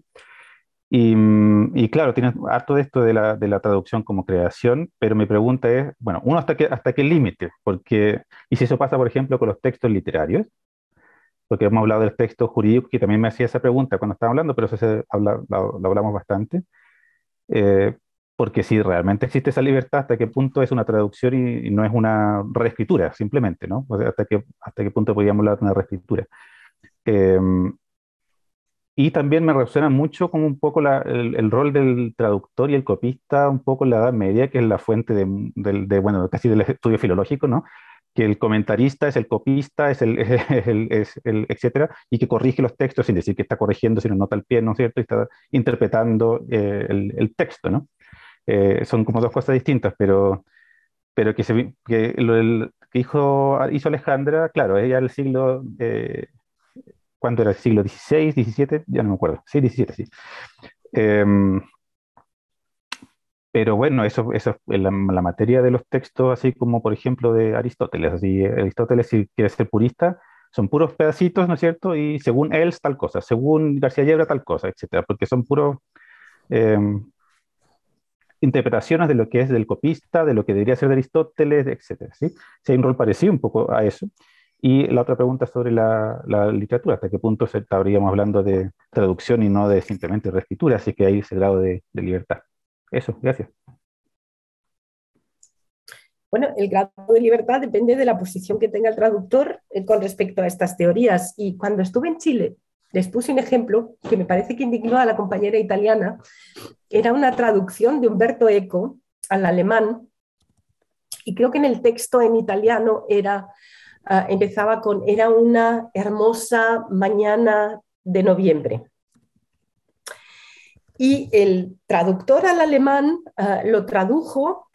Y claro, tienes harto de esto de la traducción como creación, pero mi pregunta es, bueno, uno, hasta qué límite, porque, y si eso pasa, por ejemplo, con los textos literarios, porque hemos hablado del texto jurídico, que también me hacía esa pregunta cuando estaba hablando, pero eso lo hablamos bastante, eh, porque si realmente existe esa libertad, ¿hasta qué punto es una traducción y no es una reescritura, simplemente, ¿no? O sea, hasta qué punto podríamos hablar de una reescritura? Eh, y también me resuena mucho como un poco el rol del traductor y el copista, un poco en la Edad Media, que es la fuente bueno, casi del estudio filológico, ¿no? Que el comentarista es el copista, etcétera, y que corrige los textos sin decir que está corrigiendo, sino nota al pie, ¿no es cierto? Y está interpretando el texto, ¿no? Son como dos cosas distintas, pero que hizo Alejandra, claro, ella del siglo, ¿cuánto era? ¿El siglo XVI, XVII? Ya no me acuerdo. Sí, XVII, sí. Pero bueno, eso es la materia de los textos, así como por ejemplo de Aristóteles. Así, Aristóteles, si quiere ser purista, son puros pedacitos, ¿no es cierto? Y según él, tal cosa, según García Llebra, tal cosa, etcétera, porque son puros interpretaciones de lo que es del copista, de lo que debería ser de Aristóteles, etcétera, ¿sí? Sí, hay un rol parecido un poco a eso. Y la otra pregunta sobre la literatura, ¿hasta qué punto estaríamos hablando de traducción y no de simplemente reescritura? Así que hay ese grado de libertad. Eso, gracias. Bueno, el grado de libertad depende de la posición que tenga el traductor con respecto a estas teorías. Y cuando estuve en Chile, les puse un ejemplo que me parece que indignó a la compañera italiana. Era una traducción de Umberto Eco al alemán, y creo que en el texto en italiano empezaba con era una hermosa mañana de noviembre. Y el traductor al alemán lo tradujo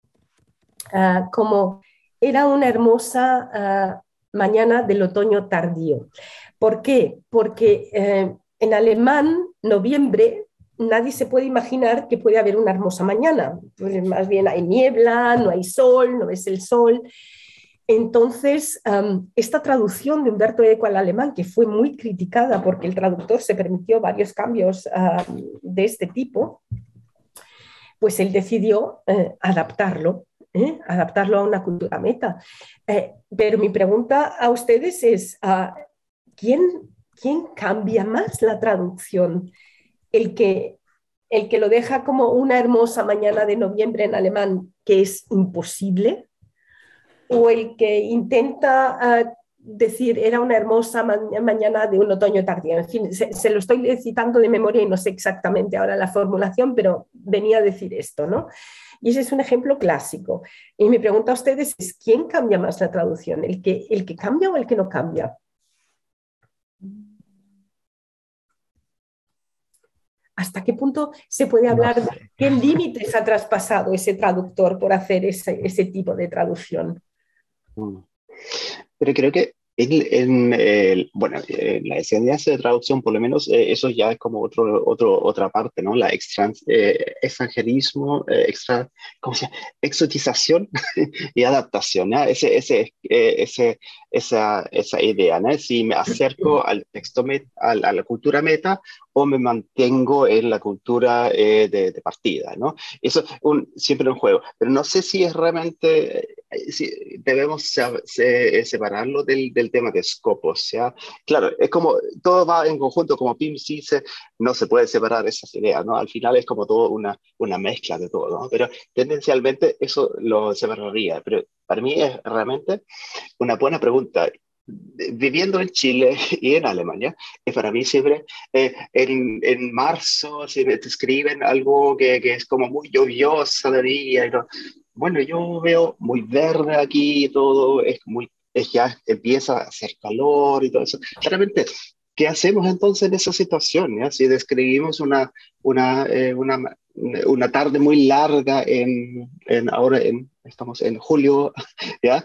como era una hermosa mañana del otoño tardío. ¿Por qué? Porque en alemán, noviembre, nadie se puede imaginar que puede haber una hermosa mañana. Pues más bien hay niebla, no hay sol, no es el sol. Entonces, esta traducción de Umberto Eco al alemán, que fue muy criticada porque el traductor se permitió varios cambios de este tipo, pues él decidió adaptarlo a una cultura meta. Pero mi pregunta a ustedes es, ¿quién cambia más la traducción? ¿El que lo deja como una hermosa mañana de noviembre en alemán, que es imposible? ¿O el que intenta decir era una hermosa mañana de un otoño tardío? En fin, se lo estoy citando de memoria y no sé exactamente ahora la formulación, pero venía a decir esto, ¿no? Y ese es un ejemplo clásico. Y mi pregunta a ustedes es, ¿quién cambia más la traducción? ¿El que cambia o el que no cambia? ¿Hasta qué punto se puede hablar de qué límites ha traspasado ese traductor por hacer ese tipo de traducción? Pero creo que bueno, la enseñanza de traducción, por lo menos, eso ya es como otra parte, ¿no? La extranjerismo, ¿cómo se llama? Exotización y adaptación, ¿no? Esa idea, ¿no? Si me acerco al texto, a la cultura meta, o me mantengo en la cultura de partida, ¿no? Eso siempre un juego, pero no sé si es realmente, si debemos separarlo del tema de scopos, ¿ya? Claro, es como, todo va en conjunto, como Pim dice, no se puede separar esas ideas, ¿no? Al final es como todo una mezcla de todo, ¿no? Pero tendencialmente eso lo separaría, pero para mí es realmente una buena pregunta. Viviendo en Chile y en Alemania, es para mí siempre en marzo, si te escriben algo que es como muy lluviosa de día, y bueno, yo veo muy verde aquí y todo, ya empieza a hacer calor y todo eso. Claramente, ¿qué hacemos entonces en esa situación? ¿Ya? Si describimos una tarde muy larga ahora estamos en julio, ¿ya?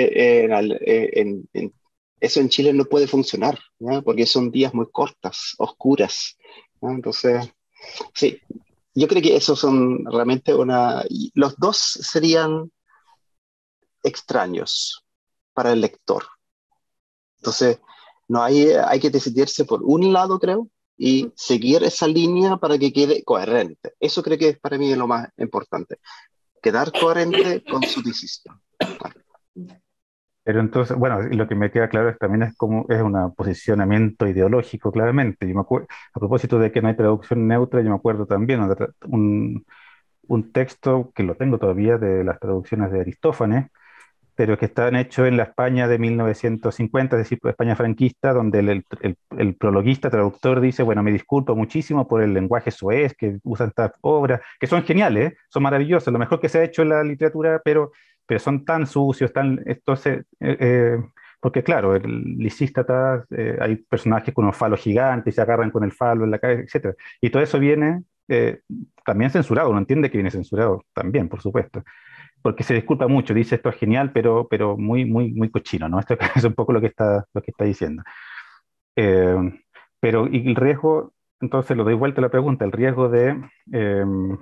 Eso en Chile no puede funcionar, ¿ya? Porque son días muy cortas, oscuras, ¿no? Entonces, sí, yo creo que esos son realmente y los dos serían extraños para el lector. Entonces, no hay que decidirse por un lado, creo, y seguir esa línea para que quede coherente. Eso creo que es para mí lo más importante, quedar coherente con su decisión. Pero entonces, bueno, lo que me queda claro también es como es un posicionamiento ideológico, claramente. Yo me acuerdo, a propósito de que no hay traducción neutra, yo me acuerdo también un texto que lo tengo todavía de las traducciones de Aristófanes, pero que están hechos en la España de 1950, es decir, España franquista, donde el prologuista traductor dice, bueno, me disculpo muchísimo por el lenguaje soez que usan estas obras, que son geniales, son maravillosas, lo mejor que se ha hecho en la literatura, pero son tan sucios, entonces, porque claro, el Lisístrata, hay personajes con unos falos gigantes y se agarran con el falo en la cabeza, etcétera. Y todo eso viene también censurado, uno entiende que viene censurado también, por supuesto, porque se disculpa mucho, dice esto es genial, pero muy, muy, muy cochino, ¿no? Esto es un poco lo que está diciendo. Eh, pero y el riesgo, entonces lo doy vuelta a la pregunta, el riesgo eh,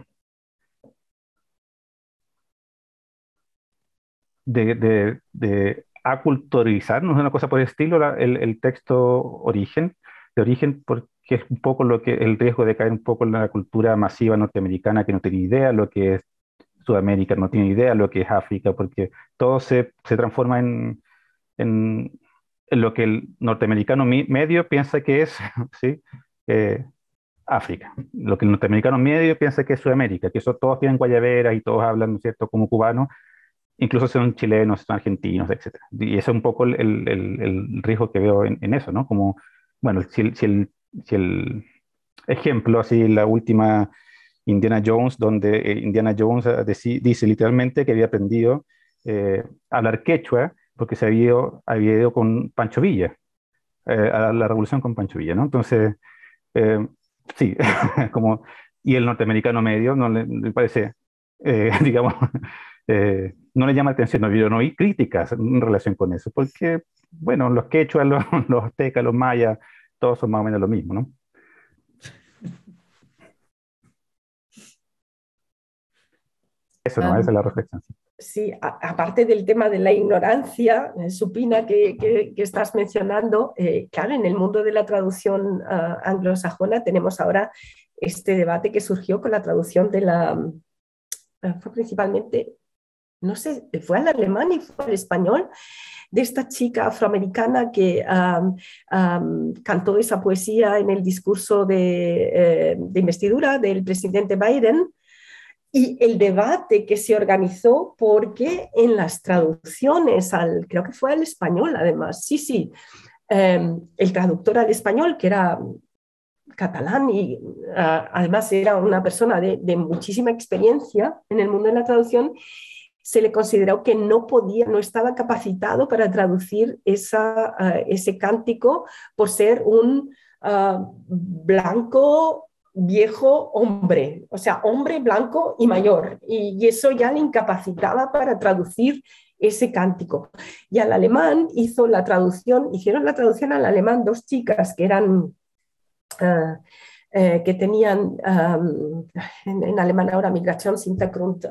de aculturizarnos, una cosa por el estilo, el texto de origen, porque es un poco el riesgo de caer un poco en la cultura masiva norteamericana que no tiene idea lo que es Sudamérica, no tiene idea lo que es África, porque todo se transforma en lo que el norteamericano medio piensa que es ¿sí? África, lo que el norteamericano medio piensa que es Sudamérica, que eso todos tienen guayaberas y todos hablan, ¿no es cierto?, como cubanos, incluso son chilenos, son argentinos, etcétera. Y ese es un poco el riesgo que veo en eso, ¿no? Como, bueno, si el ejemplo, así, la última Indiana Jones, donde Indiana Jones dice literalmente que había aprendido a hablar quechua porque había ido con Pancho Villa, a la revolución con Pancho Villa, ¿no? Entonces, eh, sí, como, y el norteamericano medio no le parece, digamos, no le llama la atención, no hay críticas en relación con eso, porque, bueno, los quechuas, los aztecas, los mayas, todos son más o menos lo mismo, ¿no? Eso no, esa es la reflexión. Sí, aparte del tema de la ignorancia supina que estás mencionando, claro, en el mundo de la traducción anglosajona tenemos ahora este debate que surgió con la traducción de fue principalmente, no sé, fue al alemán y fue al español, de esta chica afroamericana que cantó esa poesía en el discurso de investidura del presidente Biden. Y el debate que se organizó, porque en las traducciones, creo que fue al español además, sí, el traductor al español, que era catalán y además era una persona de muchísima experiencia en el mundo de la traducción, se le consideró que no estaba capacitado para traducir ese cántico por ser un blanco viejo hombre, o sea, hombre blanco y mayor, y eso ya le incapacitaba para traducir ese cántico. Y al alemán hicieron la traducción al alemán dos chicas que eran, que tenían, en alemán ahora, Migrationshintergrund,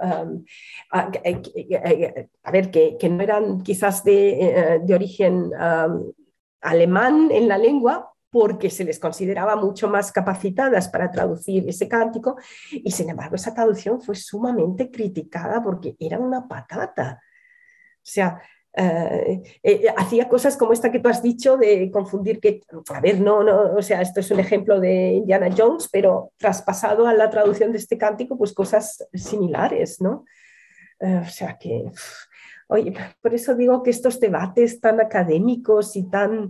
a ver, que no eran quizás de origen alemán en la lengua, porque se les consideraba mucho más capacitadas para traducir ese cántico, y sin embargo esa traducción fue sumamente criticada porque era una patata. O sea, hacía cosas como esta que tú has dicho de confundir que, a ver, no, o sea, esto es un ejemplo de Indiana Jones, pero traspasado a la traducción de este cántico, pues cosas similares, ¿no? O sea que, oye, por eso digo que estos debates tan académicos y tan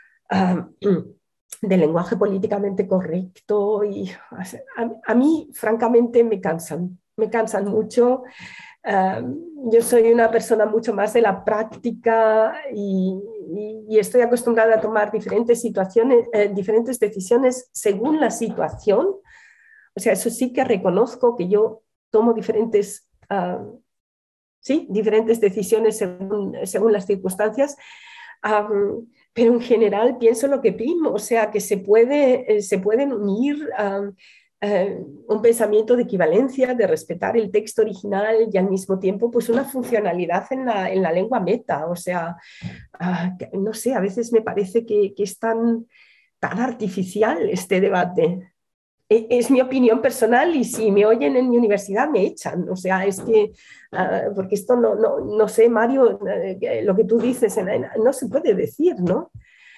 de lenguaje políticamente correcto, y a mí francamente me cansan mucho. Yo soy una persona mucho más de la práctica y estoy acostumbrada a tomar diferentes decisiones según la situación. O sea, eso sí que reconozco que yo tomo diferentes decisiones según las circunstancias, pero en general pienso lo que primo, o sea, que se pueden unir un pensamiento de equivalencia, de respetar el texto original y al mismo tiempo pues una funcionalidad en la lengua meta. O sea, no sé, a veces me parece que es tan artificial este debate. Es mi opinión personal, y si me oyen en mi universidad me echan. O sea, es que, porque esto no sé, Mario, lo que tú dices no se puede decir, ¿no?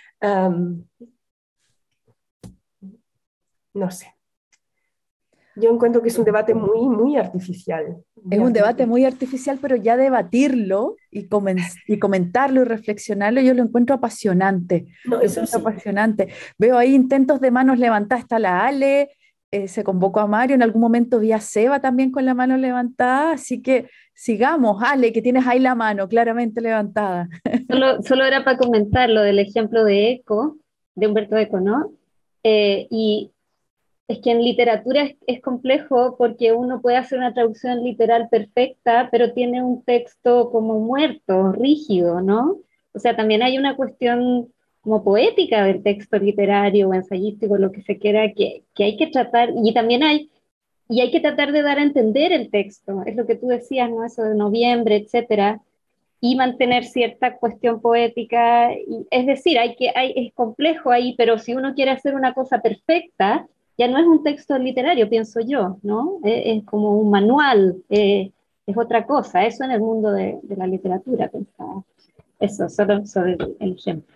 No sé. Yo encuentro que es un debate muy, muy artificial. Es un debate muy artificial, pero ya debatirlo y comentarlo y reflexionarlo, yo lo encuentro apasionante. No, eso sí. Apasionante. Veo ahí intentos de manos levantadas. Está la Ale, se convocó a Mario, en algún momento vi a Seba también con la mano levantada, así que sigamos. Ale, que tienes ahí la mano claramente levantada. Solo era para comentar lo del ejemplo de Eco, de Humberto Eco, ¿no? Y es que en literatura es complejo porque uno puede hacer una traducción literal perfecta, pero tiene un texto como muerto, rígido, ¿no? O sea, también hay una cuestión como poética del texto literario o ensayístico, lo que se quiera, que hay que tratar, y también hay que tratar de dar a entender el texto, es lo que tú decías, ¿no? Eso de noviembre, etcétera, y mantener cierta cuestión poética, es decir, es complejo ahí, pero si uno quiere hacer una cosa perfecta, ya no es un texto literario, pienso yo, ¿no? Es como un manual, es otra cosa, eso en el mundo de la literatura, pensaba. Eso, solo sobre el ejemplo.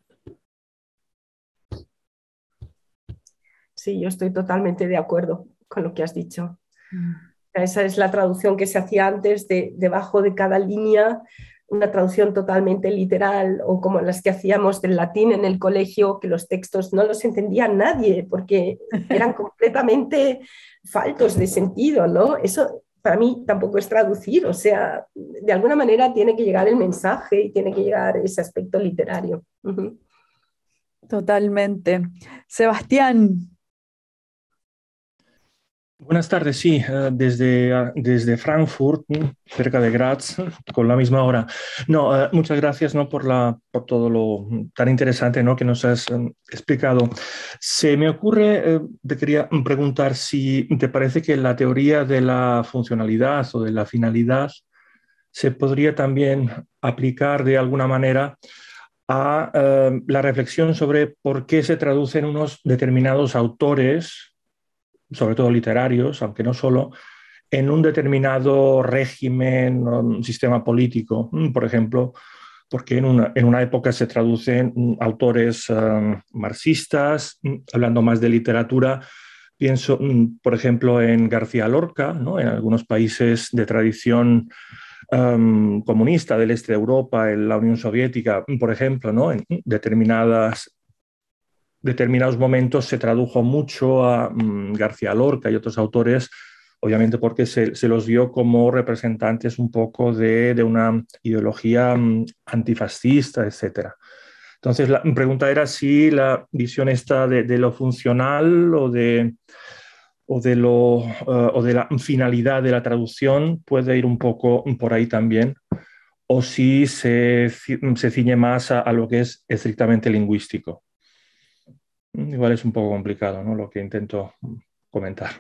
Sí, yo estoy totalmente de acuerdo con lo que has dicho. Esa es la traducción que se hacía antes, debajo de cada línea, una traducción totalmente literal, o como las que hacíamos del latín en el colegio, que los textos no los entendía nadie porque eran completamente faltos de sentido, ¿no? Eso para mí tampoco es traducir, o sea, de alguna manera tiene que llegar el mensaje y tiene que llegar ese aspecto literario. Totalmente. Sebastián. Buenas tardes, sí, desde Frankfurt, cerca de Graz, con la misma hora. No, muchas gracias, ¿no? por todo lo tan interesante, ¿no? que nos has explicado. Se me ocurre, te quería preguntar si te parece que la teoría de la funcionalidad o de la finalidad se podría también aplicar de alguna manera a la reflexión sobre por qué se traducen unos determinados autores, sobre todo literarios, aunque no solo, en un determinado régimen o un sistema político. Por ejemplo, porque en una época se traducen autores marxistas, hablando más de literatura, pienso, por ejemplo, en García Lorca, ¿no? En algunos países de tradición comunista del este de Europa, en la Unión Soviética, por ejemplo, ¿no? En determinados momentos se tradujo mucho a García Lorca y otros autores, obviamente porque se los vio como representantes un poco de una ideología antifascista, etc. Entonces, la pregunta era si la visión esta de lo funcional o de la finalidad de la traducción puede ir un poco por ahí también, o si se ciñe más a lo que es estrictamente lingüístico. Igual es un poco complicado, ¿no? Lo que intento comentar.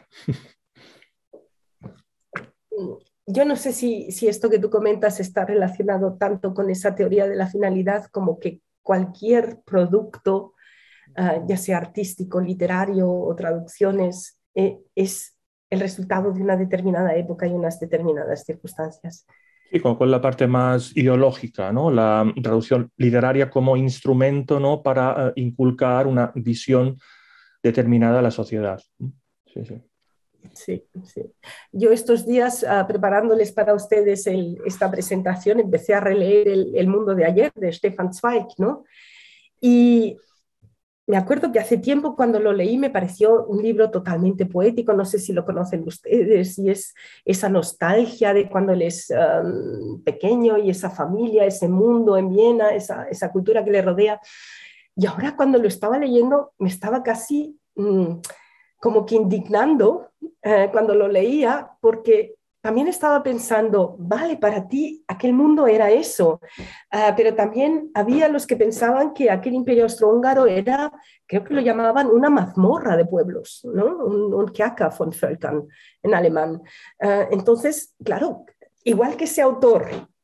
Yo no sé si esto que tú comentas está relacionado tanto con esa teoría de la finalidad como que cualquier producto, ya sea artístico, literario o traducciones, es el resultado de una determinada época y unas determinadas circunstancias. Sí, con la parte más ideológica, ¿no? La traducción literaria como instrumento, ¿no? Para inculcar una visión determinada a la sociedad. Sí, sí. Sí, sí. Yo estos días, preparándoles para ustedes esta presentación, empecé a releer el Mundo de ayer de Stefan Zweig, ¿no? Y me acuerdo que hace tiempo cuando lo leí me pareció un libro totalmente poético, no sé si lo conocen ustedes, y es esa nostalgia de cuando él es pequeño y esa familia, ese mundo en Viena, esa cultura que le rodea. Y ahora cuando lo estaba leyendo me estaba casi como que indignando cuando lo leía, porque también estaba pensando, vale, para ti aquel mundo era eso, pero también había los que pensaban que aquel imperio austrohúngaro era, creo que lo llamaban una mazmorra de pueblos, ¿no? un Kerker von Völkern en alemán. Entonces, claro, igual que ese autor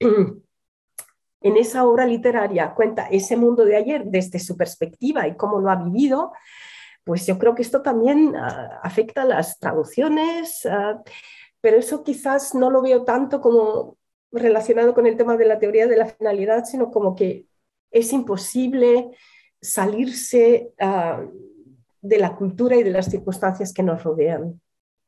en esa obra literaria cuenta ese mundo de ayer desde su perspectiva y cómo lo ha vivido, pues yo creo que esto también afecta a las traducciones, pero eso quizás no lo veo tanto como relacionado con el tema de la teoría de la finalidad, sino como que es imposible salirse de la cultura y de las circunstancias que nos rodean.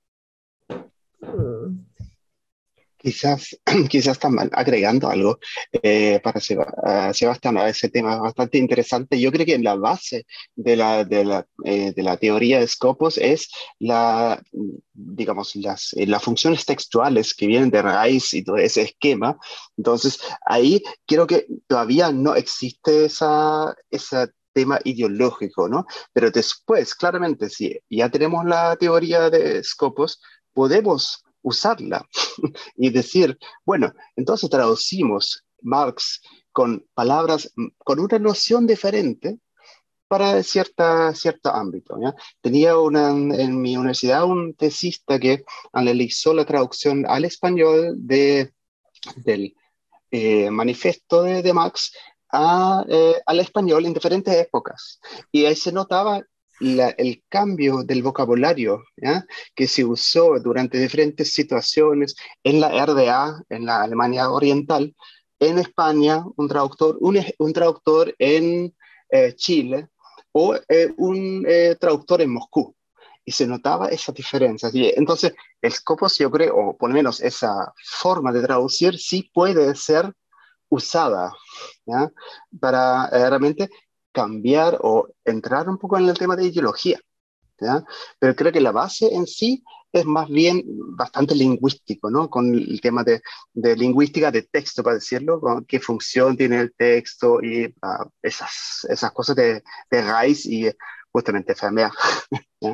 Quizás también agregando algo para Sebastián, a ese tema bastante interesante. Yo creo que en la base de la teoría de Scopus es digamos, las funciones textuales que vienen de raíz y todo ese esquema. Entonces, ahí creo que todavía no existe ese tema ideológico, ¿no? Pero después, claramente, si ya tenemos la teoría de Scopus, podemos usarla y decir, bueno, entonces traducimos Marx con palabras, con una noción diferente para cierto ámbito, ¿ya? Tenía en mi universidad un tesista que analizó la traducción al español del manifiesto de Marx al español en diferentes épocas. Y ahí se notaba el cambio del vocabulario, ¿ya? Que se usó durante diferentes situaciones en la RDA, en la Alemania Oriental, en España, un traductor en Chile o un traductor en Moscú. Y se notaba esa diferencia. Y entonces, el Scopus, yo creo, o por lo menos esa forma de traducir, sí puede ser usada, ¿ya? Para realmente cambiar o entrar un poco en el tema de ideología, ¿ya? Pero creo que la base en sí es más bien bastante lingüístico, ¿no? Con el tema de lingüística de texto, para decirlo, con qué función tiene el texto y esas cosas de raíz y justamente FMA. ¿Ya?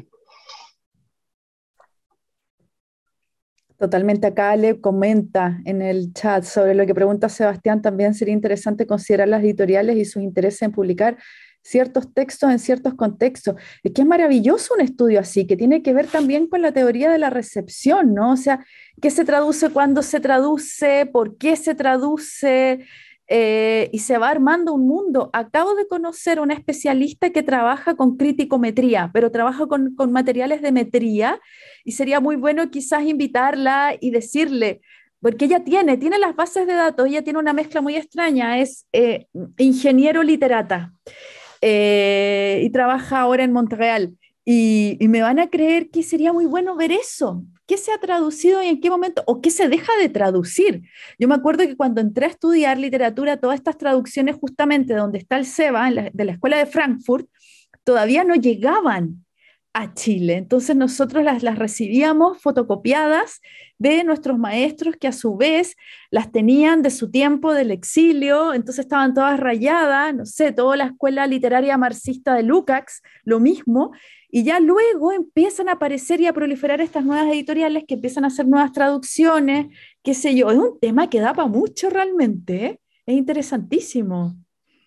Totalmente, acá le comenta en el chat sobre lo que pregunta Sebastián. También sería interesante considerar las editoriales y sus intereses en publicar ciertos textos en ciertos contextos. Es que es maravilloso un estudio así, que tiene que ver también con la teoría de la recepción, ¿no? O sea, ¿qué se traduce, cuándo se traduce, por qué se traduce? Y se va armando un mundo. Acabo de conocer una especialista que trabaja con criticometría, pero trabaja con materiales de metría, y sería muy bueno quizás invitarla y decirle, porque ella tiene las bases de datos, ella tiene una mezcla muy extraña, es ingeniero literata, y trabaja ahora en Montreal. Y me van a creer que sería muy bueno ver eso. ¿Qué se ha traducido y en qué momento? ¿O qué se deja de traducir? Yo me acuerdo que cuando entré a estudiar literatura, todas estas traducciones justamente donde está el SEBA, de la Escuela de Frankfurt, todavía no llegaban a Chile. Entonces nosotros las recibíamos fotocopiadas de nuestros maestros, que a su vez las tenían de su tiempo del exilio, entonces estaban todas rayadas, no sé, toda la escuela literaria marxista de Lukács, lo mismo, y ya luego empiezan a aparecer y a proliferar estas nuevas editoriales que empiezan a hacer nuevas traducciones, qué sé yo. Es un tema que da para mucho realmente, ¿eh? Es interesantísimo.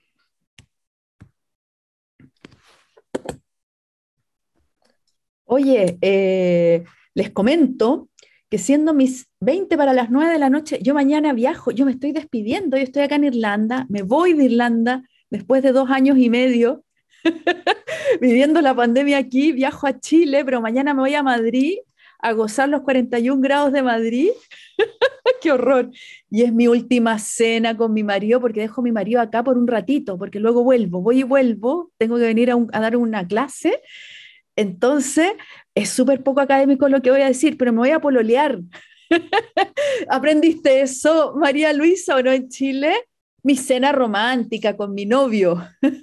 Oye, les comento que siendo mis 20 para las 9 de la noche, yo mañana viajo, yo me estoy despidiendo, yo estoy acá en Irlanda, me voy de Irlanda después de 2 años y medio viviendo la pandemia aquí, viajo a Chile, pero mañana me voy a Madrid a gozar los 41 grados de Madrid. ¡Qué horror! Y es mi última cena con mi marido, porque dejo a mi marido acá por un ratito, porque luego voy y vuelvo, tengo que venir a dar una clase. Entonces, es súper poco académico lo que voy a decir, pero me voy a pololear. ¿Aprendiste eso, María Luisa, o no, en Chile? Mi cena romántica con mi novio.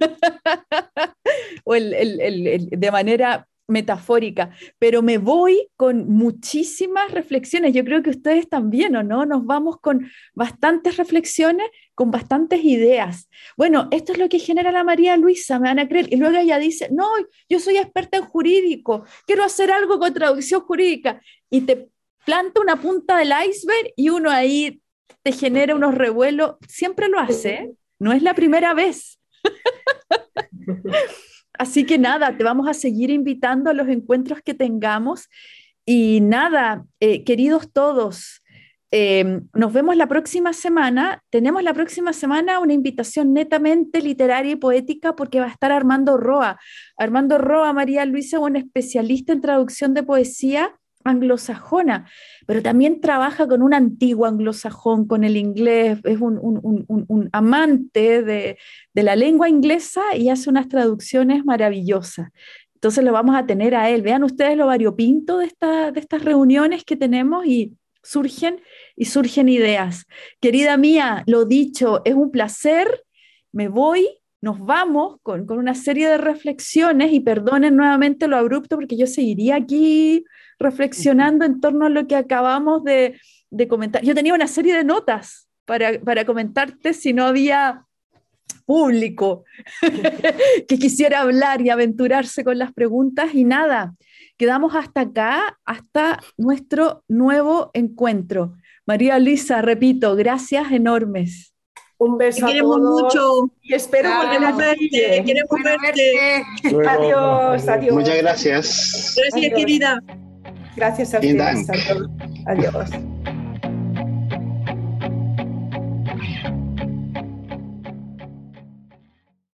O de manera metafórica, pero me voy con muchísimas reflexiones. Yo creo que ustedes también, ¿o no? Nos vamos con bastantes reflexiones, con bastantes ideas. Bueno, esto es lo que genera la María Luisa, me van a creer. Y luego ella dice, no, yo soy experta en jurídico, quiero hacer algo con traducción jurídica. Y te planta una punta del iceberg y uno ahí te genera unos revuelos. Siempre lo hace, ¿eh? No es la primera vez. Así que nada, te vamos a seguir invitando a los encuentros que tengamos. Y nada, queridos todos, nos vemos la próxima semana. Tenemos la próxima semana una invitación netamente literaria y poética, porque va a estar Armando Roa. Armando Roa, María Luisa, un especialista en traducción de poesía anglosajona, pero también trabaja con un antiguo anglosajón, con el inglés, es un amante de la lengua inglesa y hace unas traducciones maravillosas. Entonces lo vamos a tener a él. Vean ustedes lo variopinto de estas reuniones que tenemos, y surgen ideas. Querida mía, lo dicho, es un placer. Me voy. Nos vamos con una serie de reflexiones, y perdonen nuevamente lo abrupto, porque yo seguiría aquí reflexionando en torno a lo que acabamos de comentar. Yo tenía una serie de notas para comentarte si no había público que quisiera hablar y aventurarse con las preguntas, y nada, quedamos hasta acá, hasta nuestro nuevo encuentro. María Luisa, repito, gracias enormes. Un beso a todos. Mucho. Y espero volver a verte. Queremos verte. Adiós, adiós. Muchas gracias. Gracias, adiós. Querida. Gracias a ustedes. Adiós.